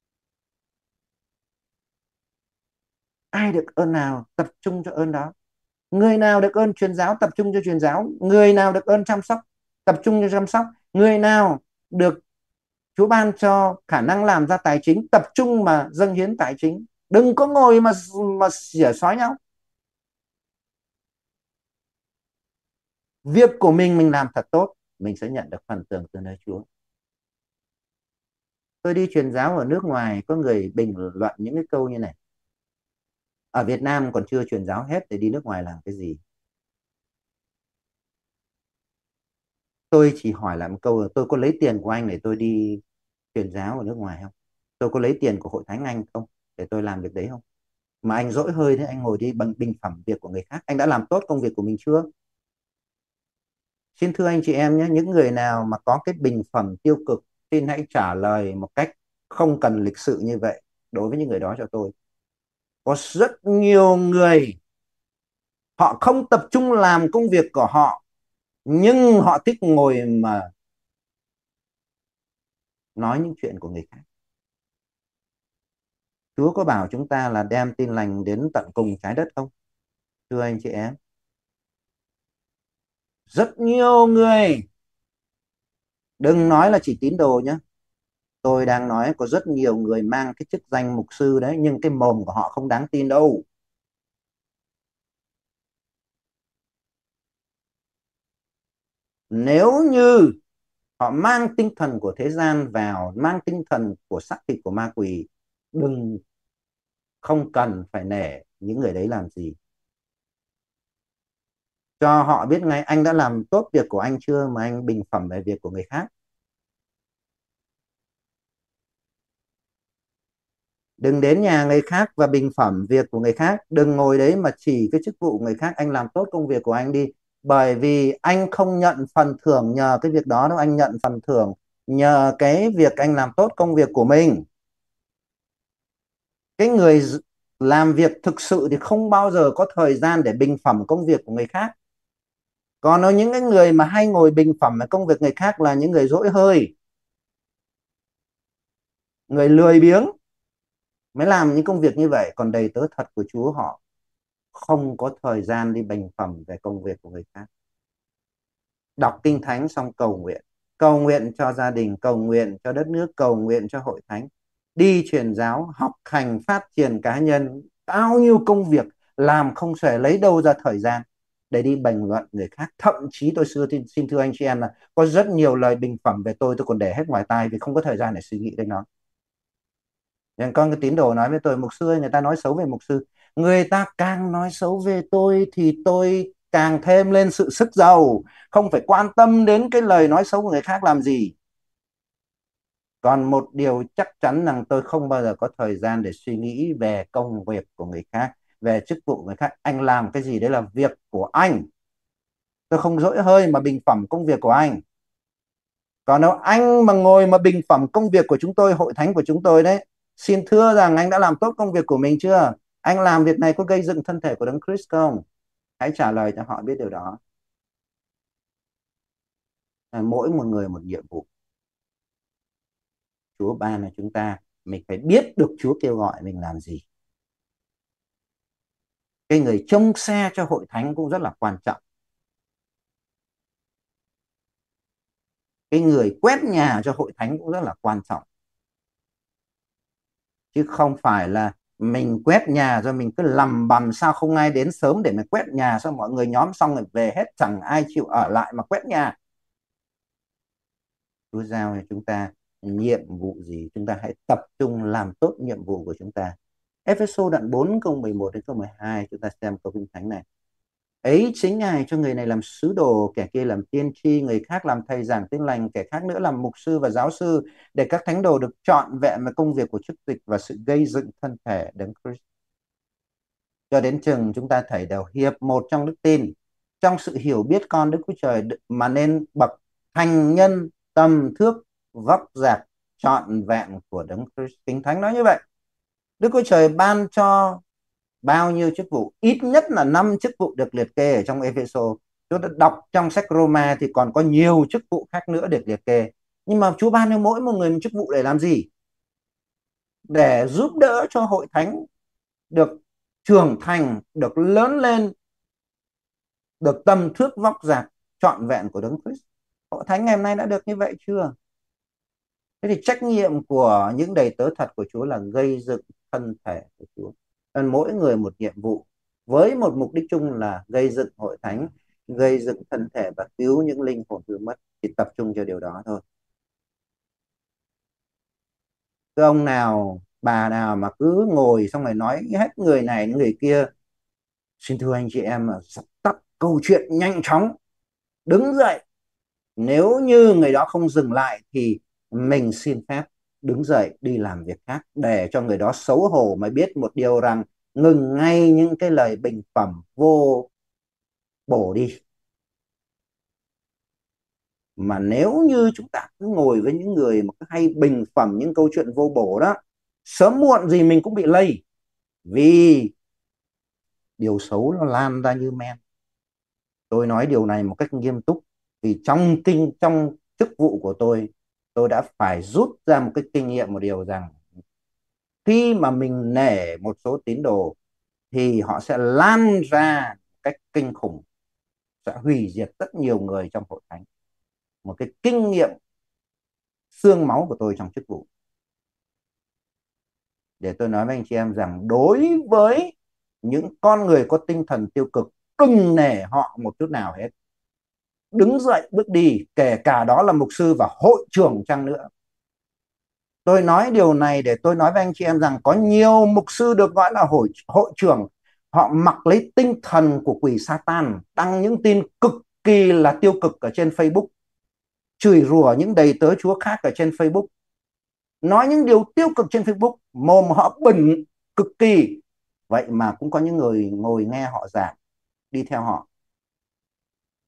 [SPEAKER 1] Ai được ơn nào tập trung cho ơn đó. Người nào được ơn truyền giáo tập trung cho truyền giáo. Người nào được ơn chăm sóc tập trung cho chăm sóc. Người nào được Chúa ban cho khả năng làm ra tài chính tập trung mà dâng hiến tài chính. Đừng có ngồi mà xỉa xói nhau. Việc của mình làm thật tốt, mình sẽ nhận được phần thưởng từ nơi Chúa. Tôi đi truyền giáo ở nước ngoài, có người bình luận những cái câu như này: ở Việt Nam còn chưa truyền giáo hết thì đi nước ngoài làm cái gì? Tôi chỉ hỏi lại một câu là tôi có lấy tiền của anh để tôi đi truyền giáo ở nước ngoài không? Tôi có lấy tiền của Hội Thánh Anh không để tôi làm việc đấy không? Mà anh dỗi hơi thế, anh ngồi đi bằng bình phẩm việc của người khác, anh đã làm tốt công việc của mình chưa? Xin thưa anh chị em nhé, những người nào mà có cái bình phẩm tiêu cực, xin hãy trả lời một cách không cần lịch sự như vậy đối với những người đó cho tôi. Có rất nhiều người họ không tập trung làm công việc của họ, nhưng họ thích ngồi mà nói những chuyện của người khác. Chúa có bảo chúng ta là đem tin lành đến tận cùng trái đất không? Thưa anh chị em, rất nhiều người, đừng nói là chỉ tín đồ nhé, tôi đang nói có rất nhiều người mang cái chức danh mục sư đấy, nhưng cái mồm của họ không đáng tin đâu. Nếu như họ mang tinh thần của thế gian vào, mang tinh thần của xác thịt của ma quỷ, đừng, không cần phải nể những người đấy làm gì. Cho họ biết ngay anh đã làm tốt việc của anh chưa mà anh bình phẩm về việc của người khác. Đừng đến nhà người khác và bình phẩm việc của người khác. Đừng ngồi đấy mà chỉ cái chức vụ của người khác. Anh làm tốt công việc của anh đi. Bởi vì anh không nhận phần thưởng nhờ cái việc đó đâu, anh nhận phần thưởng nhờ cái việc anh làm tốt công việc của mình. Cái người làm việc thực sự thì không bao giờ có thời gian để bình phẩm công việc của người khác. Còn ở những cái người mà hay ngồi bình phẩm công việc người khác là những người dỗi hơi, người lười biếng mới làm những công việc như vậy. Còn đầy tớ thật của Chúa họ không có thời gian đi bình phẩm về công việc của người khác. Đọc kinh thánh xong cầu nguyện cho gia đình, cầu nguyện cho đất nước, cầu nguyện cho hội thánh, đi truyền giáo, học hành, phát triển cá nhân, bao nhiêu công việc làm không thể lấy đâu ra thời gian để đi bình luận người khác. Thậm chí tôi xin thưa anh chị em là có rất nhiều lời bình phẩm về tôi còn để hết ngoài tai vì không có thời gian để suy nghĩ đến nó. Nên con cái tín đồ nói với tôi, mục sư ơi, người ta nói xấu về mục sư. Người ta càng nói xấu về tôi thì tôi càng thêm lên sự sức giàu, không phải quan tâm đến cái lời nói xấu của người khác làm gì. Còn một điều chắc chắn rằng tôi không bao giờ có thời gian để suy nghĩ về công việc của người khác, về chức vụ của người khác. Anh làm cái gì đấy là việc của anh. Tôi không dỗi hơi mà bình phẩm công việc của anh. Còn nếu anh mà ngồi mà bình phẩm công việc của chúng tôi, hội thánh của chúng tôi đấy, xin thưa rằng anh đã làm tốt công việc của mình chưa? Anh làm việc này có gây dựng thân thể của Đấng Christ không? Hãy trả lời cho họ biết điều đó. Mỗi một người một nhiệm vụ. Chúa ban cho chúng ta, mình phải biết được Chúa kêu gọi mình làm gì. Cái người trông xe cho hội thánh cũng rất là quan trọng. Cái người quét nhà cho hội thánh cũng rất là quan trọng. Chứ không phải là mình quét nhà rồi mình cứ lầm bầm sao không ai đến sớm để mình quét nhà, sao mọi người nhóm xong rồi về hết chẳng ai chịu ở lại mà quét nhà. Chúa giao cho chúng ta nhiệm vụ gì, chúng ta hãy tập trung làm tốt nhiệm vụ của chúng ta. Ê-phê-sô đoạn 4 câu 11 đến câu 12, chúng ta xem câu kinh thánh này. Ấy chính Ngài cho người này làm sứ đồ, kẻ kia làm tiên tri, người khác làm thầy giảng tin lành, kẻ khác nữa làm mục sư và giáo sư, để các thánh đồ được trọn vẹn với công việc của chức dịch và sự gây dựng thân thể Đấng Christ. Cho đến chừng chúng ta thấy đều hiệp một trong đức tin, trong sự hiểu biết con Đức Chúa Trời, mà nên bậc thành nhân tầm thước vóc dạc trọn vẹn của Đấng Christ. Kinh thánh nói như vậy. Đức Chúa Trời ban cho bao nhiêu chức vụ? Ít nhất là 5 chức vụ được liệt kê ở trong Ê-phê-sô. Chúng ta đọc trong sách Roma thì còn có nhiều chức vụ khác nữa được liệt kê. Nhưng mà Chúa ban cho mỗi một người một chức vụ để làm gì? Để giúp đỡ cho hội thánh được trưởng thành, được lớn lên, được tầm thước vóc dạc trọn vẹn của Đấng Christ. Hội thánh ngày hôm nay đã được như vậy chưa? Thế thì trách nhiệm của những đầy tớ thật của Chúa là gây dựng thân thể của Chúa. Nên mỗi người một nhiệm vụ với một mục đích chung là gây dựng hội thánh, gây dựng thân thể và cứu những linh hồn hư mất. Thì tập trung cho điều đó thôi. Cái ông nào, bà nào mà cứ ngồi xong rồi nói hết người này người kia, xin thưa anh chị em là dập tắt câu chuyện nhanh chóng, đứng dậy. Nếu như người đó không dừng lại thì mình xin phép đứng dậy đi làm việc khác, để cho người đó xấu hổ mà biết một điều rằng ngừng ngay những cái lời bình phẩm vô bổ đi. Mà nếu như chúng ta cứ ngồi với những người mà hay bình phẩm những câu chuyện vô bổ đó, sớm muộn gì mình cũng bị lây. Vì điều xấu nó lan ra như men. Tôi nói điều này một cách nghiêm túc, vì trong chức vụ của tôi đã phải rút ra một cái kinh nghiệm, một điều rằng khi mà mình nể một số tín đồ thì họ sẽ lan ra cách kinh khủng, sẽ hủy diệt rất nhiều người trong hội thánh. Một cái kinh nghiệm xương máu của tôi trong chức vụ. Để tôi nói với anh chị em rằng đối với những con người có tinh thần tiêu cực, đừng nể họ một chút nào hết. Đứng dậy bước đi, kể cả đó là mục sư và hội trưởng chăng nữa. Tôi nói điều này để tôi nói với anh chị em rằng có nhiều mục sư được gọi là hội trưởng, họ mặc lấy tinh thần của quỷ Satan, đăng những tin cực kỳ là tiêu cực ở trên Facebook, chửi rủa những đầy tớ Chúa khác ở trên Facebook, nói những điều tiêu cực trên Facebook, mồm họ bẩn cực kỳ. Vậy mà cũng có những người ngồi nghe họ giảng, đi theo họ.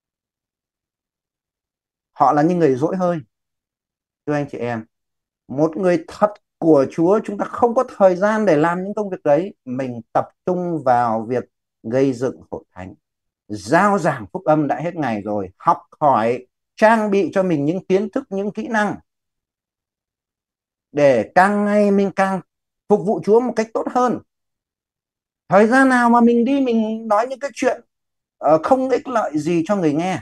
[SPEAKER 1] họ là những người dỗi hơi. Thưa anh chị em, một người thật của Chúa, chúng ta không có thời gian để làm những công việc đấy. Mình tập trung vào việc gây dựng hội thánh, giao giảng phúc âm đã hết ngày rồi, học hỏi, trang bị cho mình những kiến thức, những kỹ năng để càng ngày mình càng phục vụ Chúa một cách tốt hơn. Thời gian nào mà mình đi mình nói những cái chuyện không ích lợi gì cho người nghe.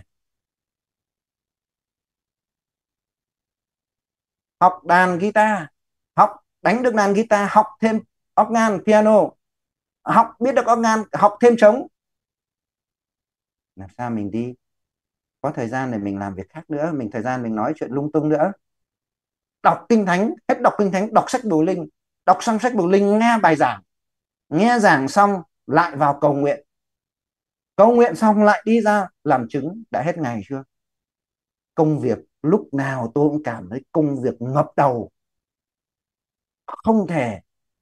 [SPEAKER 1] Học đàn guitar, học đánh được đàn guitar, học thêm organ piano, học biết được organ, học thêm trống, làm sao mình đi có thời gian để mình làm việc khác nữa, mình thời gian mình nói chuyện lung tung nữa. Đọc kinh thánh, hết đọc kinh thánh đọc sách đồ linh, đọc xong sách đồ linh nghe bài giảng, nghe giảng xong lại vào cầu nguyện, cầu nguyện xong lại đi ra làm chứng, đã hết ngày chưa? Công việc lúc nào tôi cũng cảm thấy công việc ngập đầu, không thể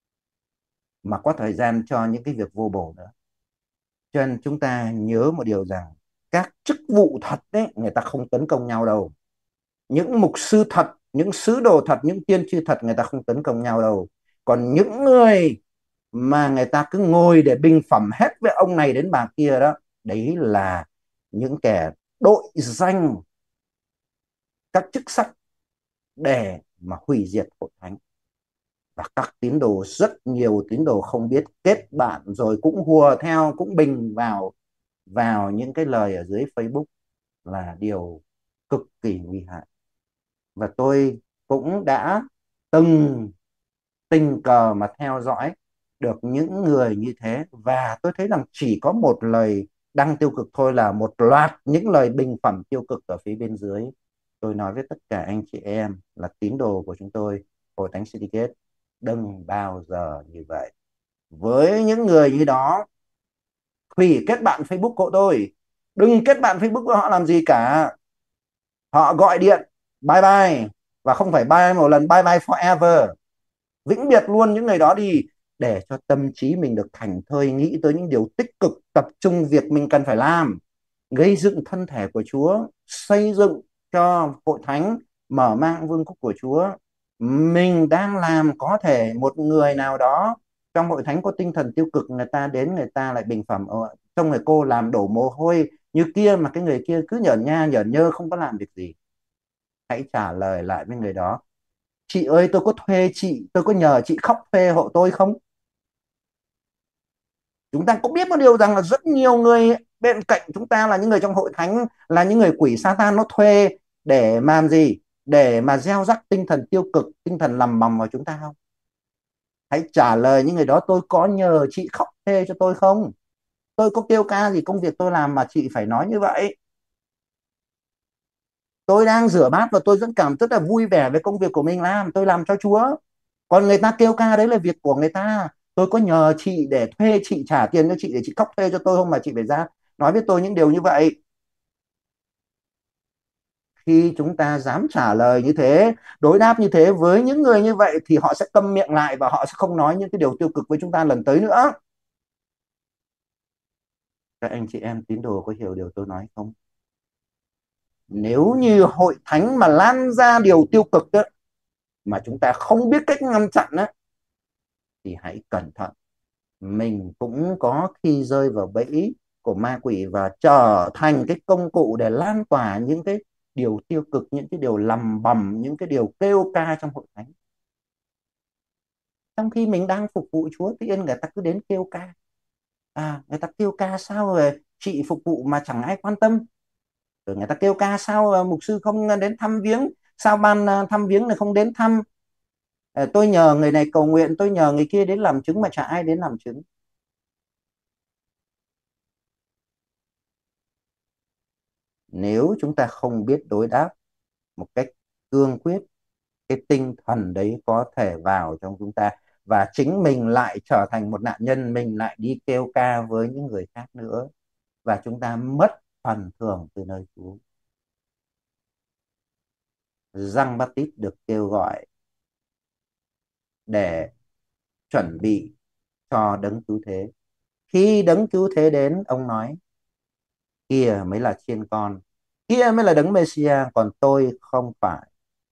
[SPEAKER 1] mà có thời gian cho những cái việc vô bổ nữa. Cho nên chúng ta nhớ một điều rằng các chức vụ thật đấy người ta không tấn công nhau đâu, những mục sư thật, những sứ đồ thật, những tiên tri thật người ta không tấn công nhau đâu. Còn những người mà người ta cứ ngồi để bình phẩm hết với ông này đến bà kia đó, đấy là những kẻ đội danh các chức sắc để mà hủy diệt hội thánh. Và các tín đồ, rất nhiều tín đồ không biết kết bạn rồi cũng hùa theo, cũng bình vào vào những cái lời ở dưới Facebook, là điều cực kỳ nguy hại. Và tôi cũng đã từng tình cờ mà theo dõi được những người như thế, và tôi thấy rằng chỉ có một lời đăng tiêu cực thôi là một loạt những lời bình phẩm tiêu cực ở phía bên dưới. Tôi nói với tất cả anh chị em là tín đồ của chúng tôi, Hội Thánh City Gate, đừng bao giờ như vậy. Với những người như đó, hủy kết bạn Facebook của tôi, đừng kết bạn Facebook với họ làm gì cả. Họ gọi điện bye bye, và không phải bye một lần, bye bye forever, vĩnh biệt luôn những người đó đi, để cho tâm trí mình được thảnh thơi, nghĩ tới những điều tích cực, tập trung việc mình cần phải làm, gây dựng thân thể của Chúa, xây dựng cho hội thánh, mở mang vương quốc của Chúa. Mình đang làm, có thể một người nào đó trong hội thánh có tinh thần tiêu cực, người ta đến người ta lại bình phẩm trong người cô làm đổ mồ hôi như kia, mà cái người kia cứ nhởn nha nhởn nhơ không có làm việc gì. Hãy trả lời lại với người đó: chị ơi, tôi có thuê chị, tôi có nhờ chị khóc thuê hộ tôi không? Chúng ta có biết một điều rằng là rất nhiều người bên cạnh chúng ta là những người trong hội thánh, là những người quỷ Satan nó thuê để làm gì? Để mà gieo rắc tinh thần tiêu cực, tinh thần lầm bầm vào chúng ta không? Hãy trả lời những người đó: tôi có nhờ chị khóc thuê cho tôi không? Tôi có kêu ca gì công việc tôi làm mà chị phải nói như vậy? Tôi đang rửa bát và tôi vẫn cảm rất là vui vẻ với công việc của mình làm, tôi làm cho Chúa. Còn người ta kêu ca đấy là việc của người ta. Tôi có nhờ chị để thuê chị, trả tiền cho chị để chị khóc thuê cho tôi không, mà chị phải ra nói với tôi những điều như vậy? Khi chúng ta dám trả lời như thế, đối đáp như thế với những người như vậy, thì họ sẽ câm miệng lại và họ sẽ không nói những cái điều tiêu cực với chúng ta lần tới nữa. Các anh chị em tín đồ có hiểu điều tôi nói không? Nếu như hội thánh mà lan ra điều tiêu cực đó, mà chúng ta không biết cách ngăn chặn đó, thì hãy cẩn thận. Mình cũng có khi rơi vào bẫy của ma quỷ và trở thành cái công cụ để lan tỏa những cái điều tiêu cực, những cái điều lầm bầm, những cái điều kêu ca trong hội thánh. Trong khi mình đang phục vụ Chúa, tự nhiên người ta cứ đến kêu ca. Người ta kêu ca sao rồi chị phục vụ mà chẳng ai quan tâm. Rồi người ta kêu ca sao mục sư không đến thăm viếng, sao ban thăm viếng này không đến thăm. Tôi nhờ người này cầu nguyện, tôi nhờ người kia đến làm chứng mà chả ai đến làm chứng. Nếu chúng ta không biết đối đáp một cách cương quyết, cái tinh thần đấy có thể vào trong chúng ta, và chính mình lại trở thành một nạn nhân, mình lại đi kêu ca với những người khác nữa, và chúng ta mất phần thưởng từ nơi Chúa. Giăng Baptist được kêu gọi để chuẩn bị cho đấng cứu thế. Khi đấng cứu thế đến, ông nói: kia mới là chiên con, kia mới là đấng Messia, còn tôi không phải.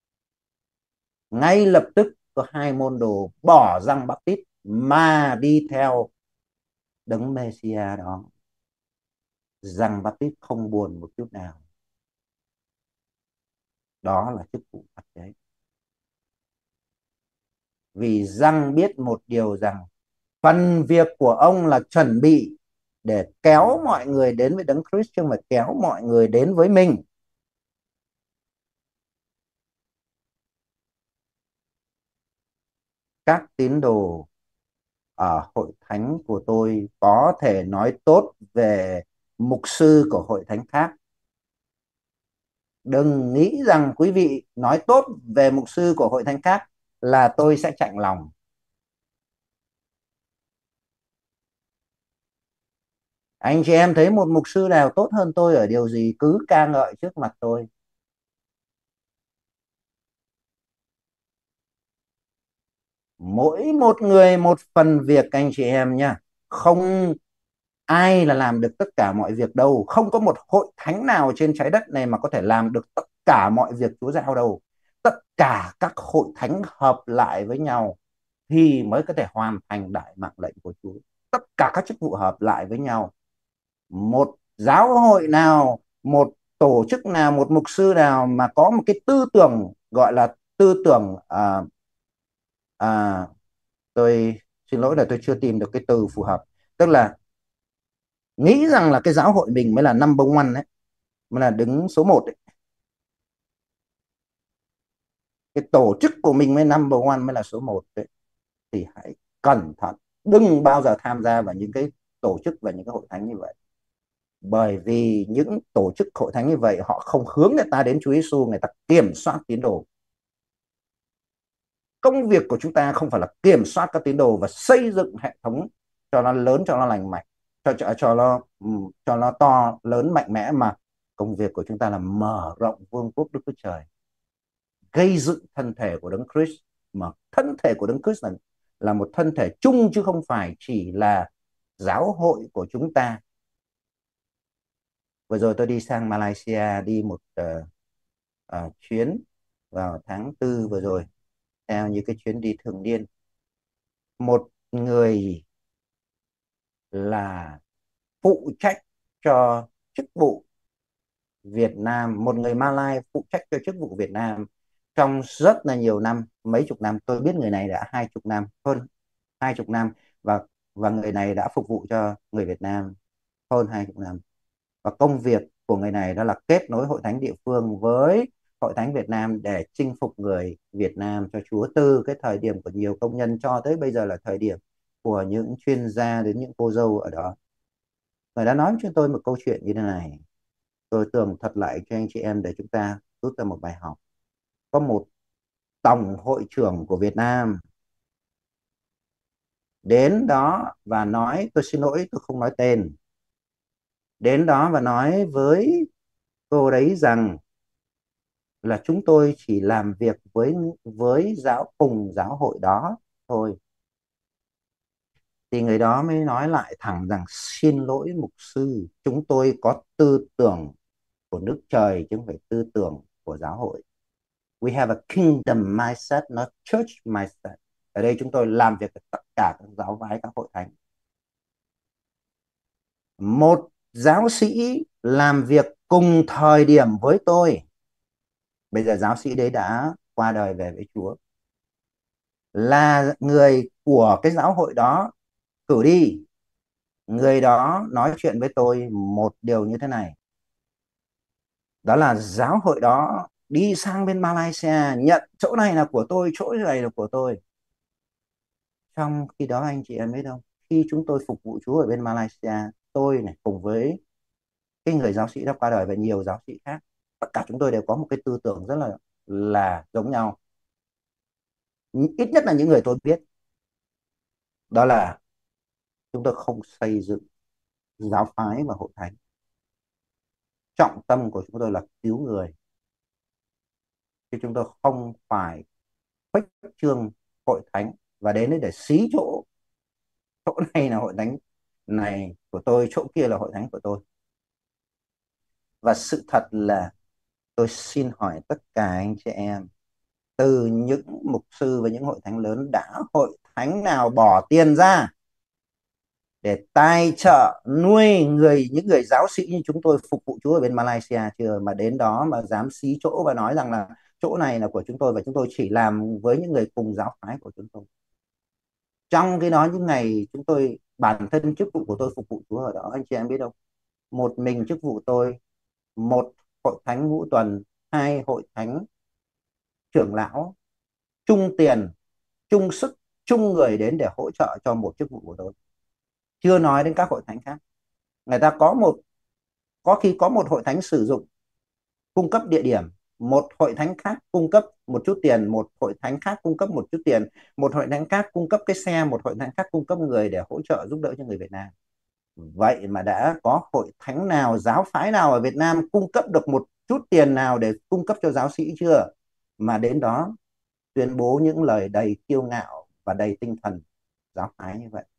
[SPEAKER 1] Ngay lập tức có hai môn đồ bỏ Giăng Baptist mà đi theo đấng Messia đó. Giăng Baptist không buồn một chút nào. Đó là chức vụ phạt đấy. Vì Giăng biết một điều rằng phần việc của ông là chuẩn bị để kéo mọi người đến với đấng Christ, chứ không phải kéo mọi người đến với mình. Các tín đồ ở hội thánh của tôi có thể nói tốt về mục sư của hội thánh khác. Đừng nghĩ rằng quý vị nói tốt về mục sư của hội thánh khác là tôi sẽ chạnh lòng. Anh chị em thấy một mục sư nào tốt hơn tôi ở điều gì cứ ca ngợi trước mặt tôi. Mỗi một người một phần việc anh chị em nha. Không ai là làm được tất cả mọi việc đâu. Không có một hội thánh nào trên trái đất này mà có thể làm được tất cả mọi việc Chúa giao đâu. Tất cả các hội thánh hợp lại với nhau thì mới có thể hoàn thành đại mạng lệnh của Chúa. Tất cả các chức vụ hợp lại với nhau. Một giáo hội nào, một tổ chức nào, một mục sư nào mà có một cái tư tưởng gọi là tư tưởng à, tôi xin lỗi là tôi chưa tìm được cái từ phù hợp, tức là nghĩ rằng là cái giáo hội mình mới là number one đấy, mới là đứng số một đấy, cái tổ chức của mình mới number one, mới là số một đấy, thì hãy cẩn thận, đừng bao giờ tham gia vào những cái tổ chức và những cái hội thánh như vậy. Bởi vì những tổ chức hội thánh như vậy họ không hướng người ta đến Chúa Giêsu, người ta kiểm soát tín đồ. Công việc của chúng ta không phải là kiểm soát các tín đồ và xây dựng hệ thống cho nó lớn, cho nó lành mạnh, cho nó to lớn mạnh mẽ, mà công việc của chúng ta là mở rộng vương quốc Đức Chúa Trời, gây dựng thân thể của Đấng Christ. Mà thân thể của Đấng Christ là một thân thể chung chứ không phải chỉ là giáo hội của chúng ta. Vừa rồi tôi đi sang Malaysia, đi một chuyến vào tháng 4 vừa rồi, theo như cái chuyến đi thường niên. Một người là phụ trách cho chức vụ Việt Nam, một người Malai phụ trách cho chức vụ Việt Nam trong rất là nhiều năm, mấy chục năm. Tôi biết người này đã 20 năm, hơn 20 năm, và người này đã phục vụ cho người Việt Nam hơn 20 năm. Và công việc của người này đó là kết nối hội thánh địa phương với hội thánh Việt Nam để chinh phục người Việt Nam cho Chúa, từ cái thời điểm của nhiều công nhân cho tới bây giờ là thời điểm của những chuyên gia đến những cô dâu ở đó. Người đã nói cho tôi một câu chuyện như thế này, tôi tường thuật lại cho anh chị em để chúng ta rút ra một bài học. Có một tổng hội trưởng của Việt Nam đến đó và nói, tôi xin lỗi tôi không nói tên, đến đó và nói với cô đấy rằng là chúng tôi chỉ làm việc với cùng giáo hội đó thôi. Thì người đó mới nói lại thẳng rằng xin lỗi mục sư, chúng tôi có tư tưởng của nước trời chứ không phải tư tưởng của giáo hội. We have a kingdom mindset, not church mindset. Ở đây chúng tôi làm việc với tất cả các giáo phái, các hội thánh. Một giáo sĩ làm việc cùng thời điểm với tôi, bây giờ giáo sĩ đấy đã qua đời về với Chúa, là người của cái giáo hội đó cử đi. Người đó nói chuyện với tôi một điều như thế này, đó là giáo hội đó đi sang bên Malaysia nhận chỗ này là của tôi, chỗ này là của tôi. Trong khi đó anh chị em biết không, khi chúng tôi phục vụ Chúa ở bên Malaysia, tôi này cùng với cái người giáo sĩ đã qua đời và nhiều giáo sĩ khác, tất cả chúng tôi đều có một cái tư tưởng rất là giống nhau, ít nhất là những người tôi biết, đó là chúng tôi không xây dựng giáo phái và hội thánh. Trọng tâm của chúng tôi là cứu người, chứ chúng tôi không phải khuếch trương hội thánh và đến đấy để xí chỗ, chỗ này là hội thánh này của tôi, chỗ kia là hội thánh của tôi. Và sự thật là tôi xin hỏi tất cả anh chị em, từ những mục sư và những hội thánh lớn, đã hội thánh nào bỏ tiền ra để tài trợ nuôi những người giáo sĩ như chúng tôi phục vụ Chúa ở bên Malaysia chưa, mà đến đó mà dám xí chỗ và nói rằng là chỗ này là của chúng tôi và chúng tôi chỉ làm với những người cùng giáo phái của chúng tôi. Trong cái đó những ngày chúng tôi, bản thân chức vụ của tôi phục vụ Chúa ở đó, anh chị em biết không, một mình chức vụ tôi, một hội thánh ngũ tuần, hai hội thánh trưởng lão chung tiền, chung sức, chung người đến để hỗ trợ cho một chức vụ của tôi, chưa nói đến các hội thánh khác. Người ta có khi có một hội thánh sử dụng cung cấp địa điểm, một hội thánh khác cung cấp một chút tiền, một hội thánh khác cung cấp một chút tiền, một hội thánh khác cung cấp cái xe, một hội thánh khác cung cấp người để hỗ trợ giúp đỡ cho người Việt Nam. Vậy mà đã có hội thánh nào, giáo phái nào ở Việt Nam cung cấp được một chút tiền nào để cung cấp cho giáo sĩ chưa, mà đến đó tuyên bố những lời đầy kiêu ngạo và đầy tinh thần giáo phái như vậy.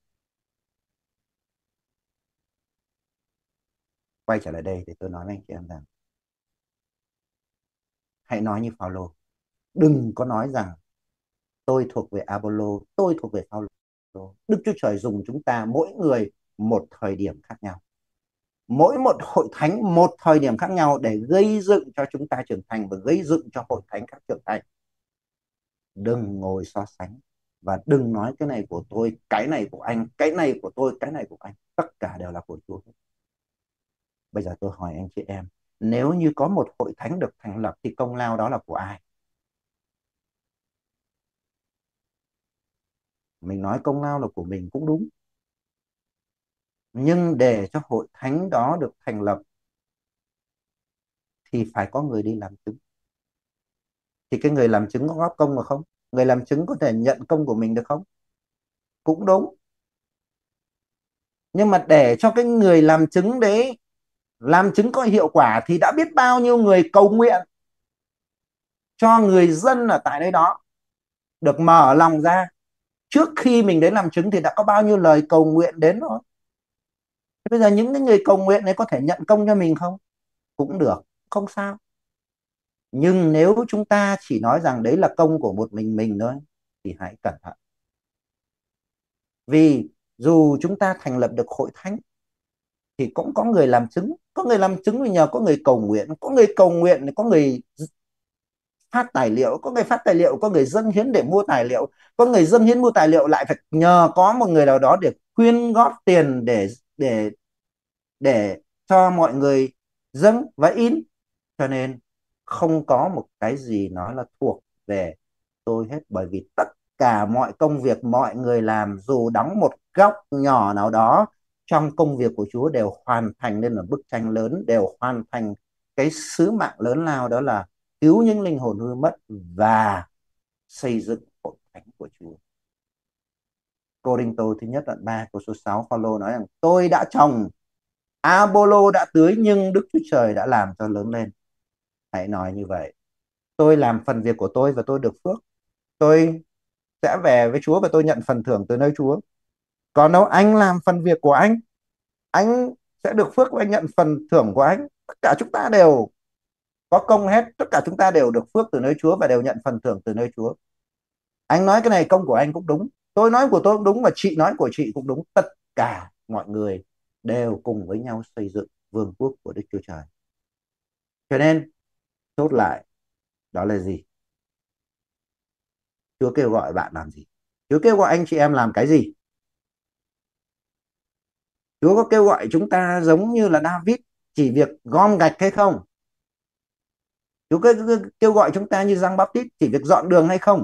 [SPEAKER 1] Quay trở lại đây thì tôi nói với anh chị em rằng, hãy nói như Phaolô, đừng có nói rằng tôi thuộc về Apollo, tôi thuộc về Phaolô. Đức Chúa Trời dùng chúng ta mỗi người một thời điểm khác nhau, mỗi một hội thánh một thời điểm khác nhau để gây dựng cho chúng ta trưởng thành và gây dựng cho hội thánh khác trưởng thành. Đừng ngồi so sánh và đừng nói cái này của tôi, cái này của anh, cái này của tôi, cái này của anh, tất cả đều là của Chúa. Bây giờ tôi hỏi anh chị em, nếu như có một hội thánh được thành lập thì công lao đó là của ai? Mình nói công lao là của mình cũng đúng, nhưng để cho hội thánh đó được thành lập thì phải có người đi làm chứng. Thì cái người làm chứng có góp công mà không? Người làm chứng có thể nhận công của mình được không? Cũng đúng. Nhưng mà để cho cái người làm chứng đấy làm chứng có hiệu quả thì đã biết bao nhiêu người cầu nguyện cho người dân ở tại đây đó được mở lòng ra. Trước khi mình đến làm chứng thì đã có bao nhiêu lời cầu nguyện đến rồi. Thế bây giờ những cái người cầu nguyện này có thể nhận công cho mình không? Cũng được, không sao. Nhưng nếu chúng ta chỉ nói rằng đấy là công của một mình thôi thì hãy cẩn thận. Vì dù chúng ta thành lập được hội thánh thì cũng có người làm chứng. Có người làm chứng vì nhờ có người cầu nguyện. Có người cầu nguyện, có người phát tài liệu, có người phát tài liệu, có người dâng hiến để mua tài liệu, có người dâng hiến mua tài liệu lại phải nhờ có một người nào đó để quyên góp tiền để để cho mọi người dâng và in. Cho nên không có một cái gì nó là thuộc về tôi hết, bởi vì tất cả mọi công việc mọi người làm, dù đóng một góc nhỏ nào đó trong công việc của Chúa, đều hoàn thành nên là bức tranh lớn, đều hoàn thành cái sứ mạng lớn lao, đó là cứu những linh hồn hư mất và xây dựng hội thánh của Chúa. Cô-rinh-tô thứ nhất đoạn 3 câu số 6, Phaolô nói rằng tôi đã trồng, Apollo đã tưới, nhưng Đức Chúa Trời đã làm cho lớn lên. Hãy nói như vậy. Tôi làm phần việc của tôi và tôi được phước. Tôi sẽ về với Chúa và tôi nhận phần thưởng từ nơi Chúa. Còn đâu anh làm phần việc của anh sẽ được phước và anh nhận phần thưởng của anh. Tất cả chúng ta đều có công hết, tất cả chúng ta đều được phước từ nơi Chúa và đều nhận phần thưởng từ nơi Chúa. Anh nói cái này công của anh cũng đúng, tôi nói của tôi cũng đúng, và chị nói của chị cũng đúng. Tất cả mọi người đều cùng với nhau xây dựng vương quốc của Đức Chúa Trời. Cho nên chốt lại, đó là gì? Chúa kêu gọi bạn làm gì? Chúa kêu gọi anh chị em làm cái gì? Chúa có kêu gọi chúng ta giống như là David chỉ việc gom gạch hay không? Chúa có kêu gọi chúng ta như Giăng Baptist chỉ việc dọn đường hay không?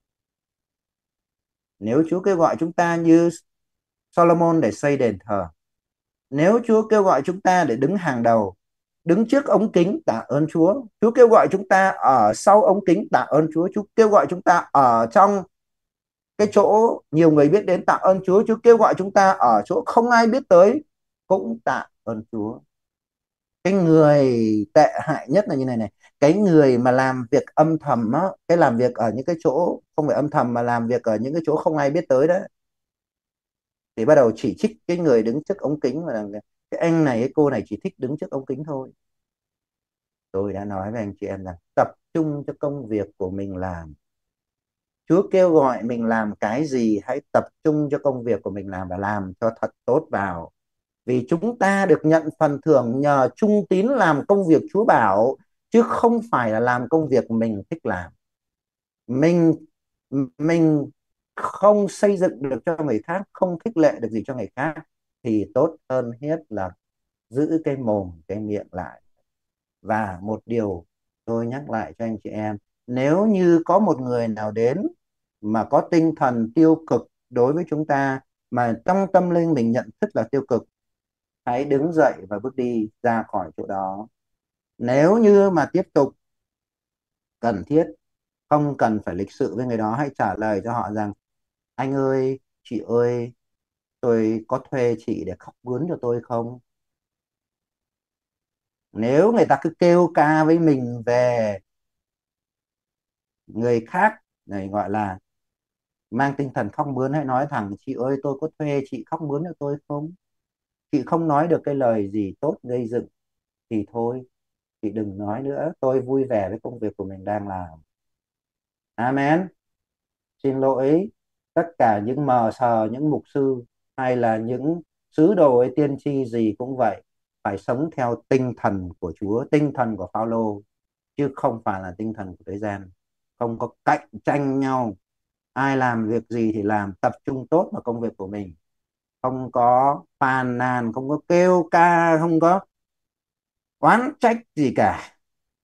[SPEAKER 1] Nếu Chúa kêu gọi chúng ta như Solomon để xây đền thờ, nếu Chúa kêu gọi chúng ta để đứng hàng đầu, đứng trước ống kính tạ ơn Chúa, Chúa kêu gọi chúng ta ở sau ống kính tạ ơn Chúa, Chúa kêu gọi chúng ta ở trong cái chỗ nhiều người biết đến tạ ơn Chúa, Chúa kêu gọi chúng ta ở chỗ không ai biết tới cũng tạ ơn Chúa. Cái người tệ hại nhất là như này này, cái người mà làm việc âm thầm á, cái làm việc ở những cái chỗ không phải âm thầm mà làm việc ở những cái chỗ không ai biết tới đó, thì bắt đầu chỉ trích cái người đứng trước ống kính, mà cái anh này cái cô này chỉ thích đứng trước ống kính thôi. Tôi đã nói với anh chị em rằng tập trung cho công việc của mình làm. Chúa kêu gọi mình làm cái gì, hãy tập trung cho công việc của mình làm và làm cho thật tốt vào. Vì chúng ta được nhận phần thưởng nhờ trung tín làm công việc Chúa bảo, chứ không phải là làm công việc mình thích làm. Mình mình không xây dựng được cho người khác, không khích lệ được gì cho người khác, thì tốt hơn hết là giữ cái mồm cái miệng lại. Và một điều tôi nhắc lại cho anh chị em, nếu như có một người nào đến mà có tinh thần tiêu cực đối với chúng ta, mà trong tâm linh mình nhận thức là tiêu cực, hãy đứng dậy và bước đi ra khỏi chỗ đó. Nếu như mà tiếp tục cần thiết, không cần phải lịch sự với người đó, hãy trả lời cho họ rằng: anh ơi, chị ơi, tôi có thuê chị để khóc mướn cho tôi không? Nếu người ta cứ kêu ca với mình về người khác, này gọi là mang tinh thần khóc mướn, hãy nói thẳng: chị ơi, tôi có thuê chị khóc mướn cho tôi không? Chị không nói được cái lời gì tốt gây dựng thì thôi, chị đừng nói nữa, tôi vui vẻ với công việc của mình đang làm. Amen. Xin lỗi tất cả những mờ sờ, những mục sư hay là những sứ đồ hay tiên tri gì cũng vậy, phải sống theo tinh thần của Chúa, tinh thần của Phaolô, chứ không phải là tinh thần của thế gian. Không có cạnh tranh nhau, ai làm việc gì thì làm, tập trung tốt vào công việc của mình, không có phàn nàn, không có kêu ca, không có oán trách gì cả.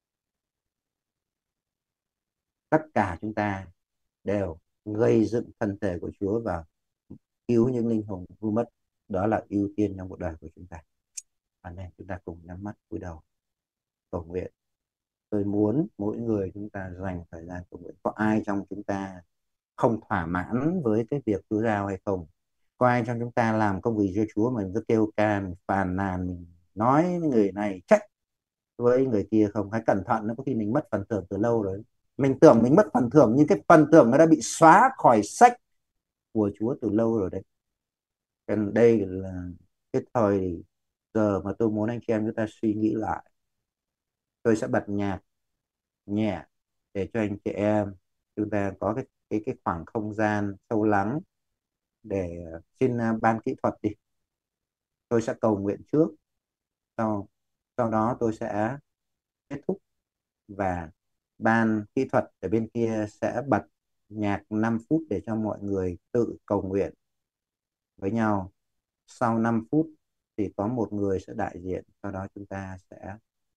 [SPEAKER 1] Tất cả chúng ta đều gây dựng thân thể của Chúa và cứu những linh hồn hư mất. Đó là ưu tiên trong cuộc đời của chúng ta. Anh em chúng ta cùng nhắm mắt cúi đầu cầu nguyện. Tôi muốn mỗi người chúng ta dành thời gian cầu nguyện. Có ai trong chúng ta không thỏa mãn với cái việc Chúa giao hay không? Có ai trong chúng ta làm công việc cho Chúa mình cứ kêu ca, mình phàn nàn, mình nói với người này trách với người kia không? Hãy cẩn thận, nó có khi mình mất phần thưởng từ lâu rồi. Mình tưởng mình mất phần thưởng, nhưng cái phần thưởng nó đã bị xóa khỏi sách của Chúa từ lâu rồi đấy. Còn đây là cái thời giờ mà tôi muốn anh chị em chúng ta suy nghĩ lại. Tôi sẽ bật nhạc nhẹ để cho anh chị em chúng ta có cái khoảng không gian sâu lắng để xin ban kỹ thuật đi. Tôi sẽ cầu nguyện trước, sau đó tôi sẽ kết thúc, và ban kỹ thuật ở bên kia sẽ bật nhạc 5 phút để cho mọi người tự cầu nguyện với nhau. Sau 5 phút thì có một người sẽ đại diện, sau đó chúng ta sẽ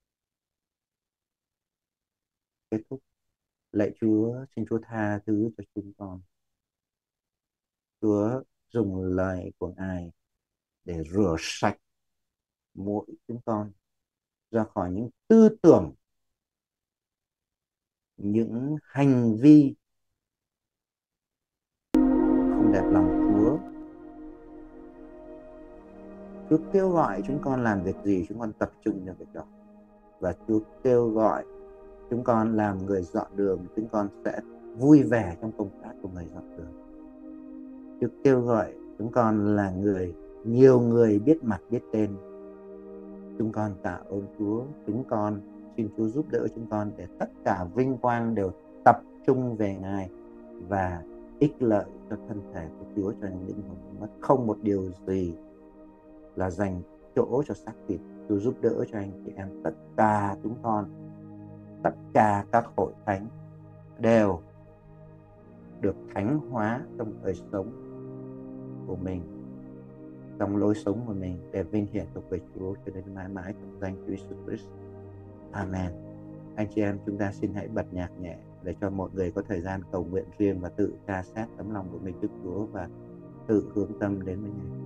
[SPEAKER 1] kết thúc. Lạy Chúa, xin Chúa tha thứ cho chúng con. Chúa dùng lời của Ngài để rửa sạch mỗi chúng con ra khỏi những tư tưởng, những hành vi không đẹp lòng Chúa. Chúa kêu gọi chúng con làm việc gì, chúng con tập trung vào việc đó. Và Chúa kêu gọi chúng con làm người dọn đường, chúng con sẽ vui vẻ trong công tác của người dọn đường. Chúa kêu gọi chúng con là nhiều người biết mặt biết tên. Chúng con tạ ơn Chúa. Chúng con xin Chúa giúp đỡ chúng con để tất cả vinh quang đều tập trung về Ngài và ích lợi cho thân thể của Chúa, cho những linh hồn mất. Không một điều gì là dành chỗ cho xác thịt. Chúa giúp đỡ cho anh chị em tất cả chúng con, tất cả các hội thánh đều được thánh hóa trong đời sống của mình, trong lối sống của mình, để vinh hiển thuộc về Chúa cho đến mãi mãi trong danh Chúa Jesus Christ. Amen. Anh chị em chúng ta xin hãy bật nhạc nhẹ để cho mọi người có thời gian cầu nguyện riêng và tự tra xét tấm lòng của mình trước Chúa và tự hướng tâm đến với Ngài.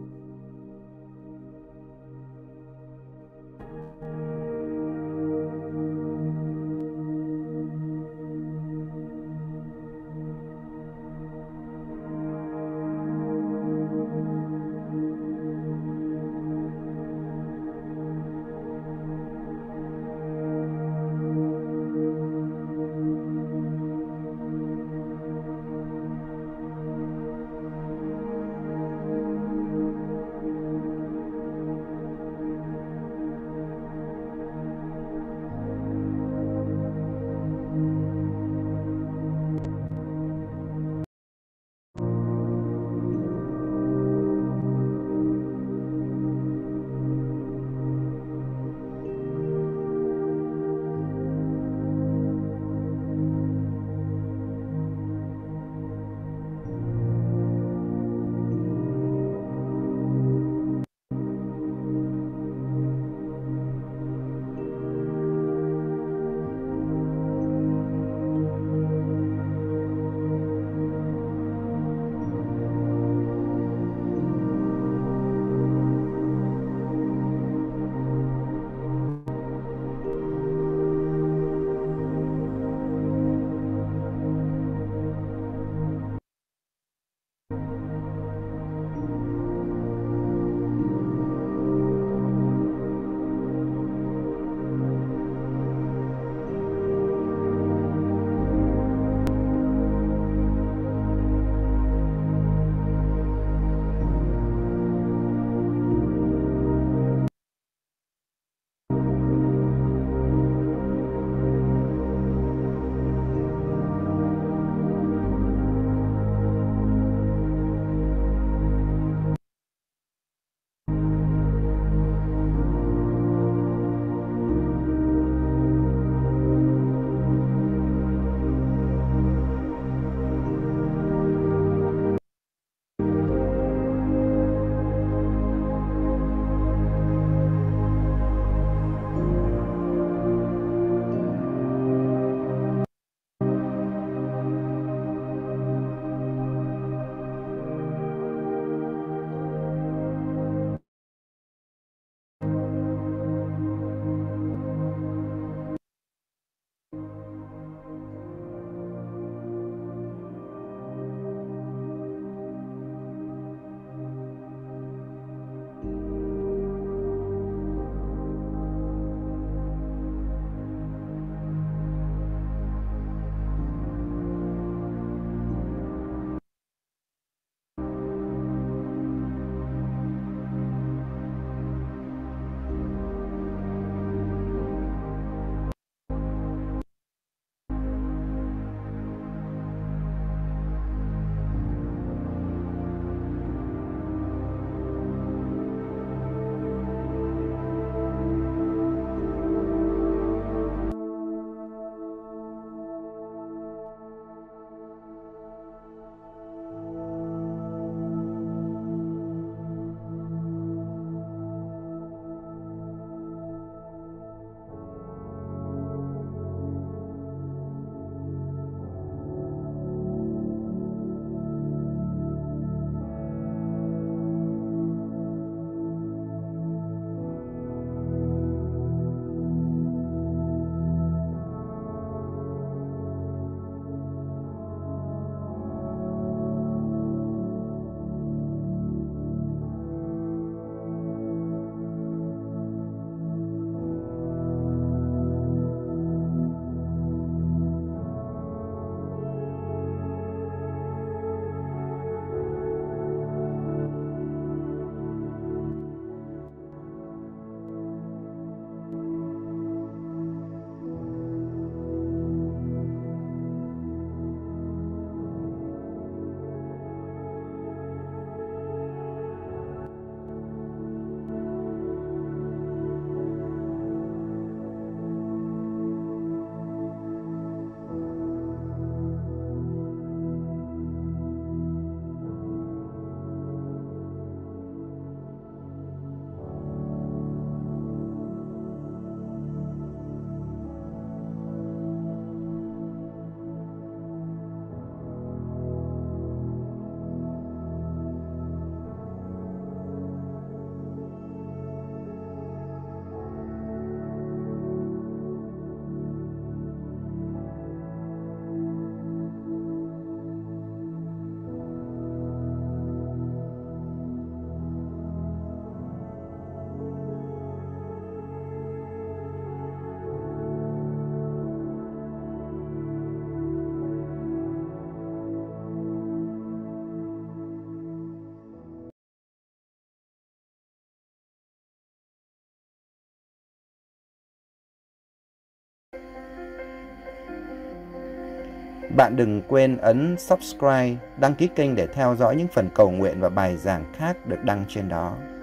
[SPEAKER 1] Bạn đừng quên ấn subscribe, đăng ký kênh để theo dõi những phần cầu nguyện và bài giảng khác được đăng trên đó.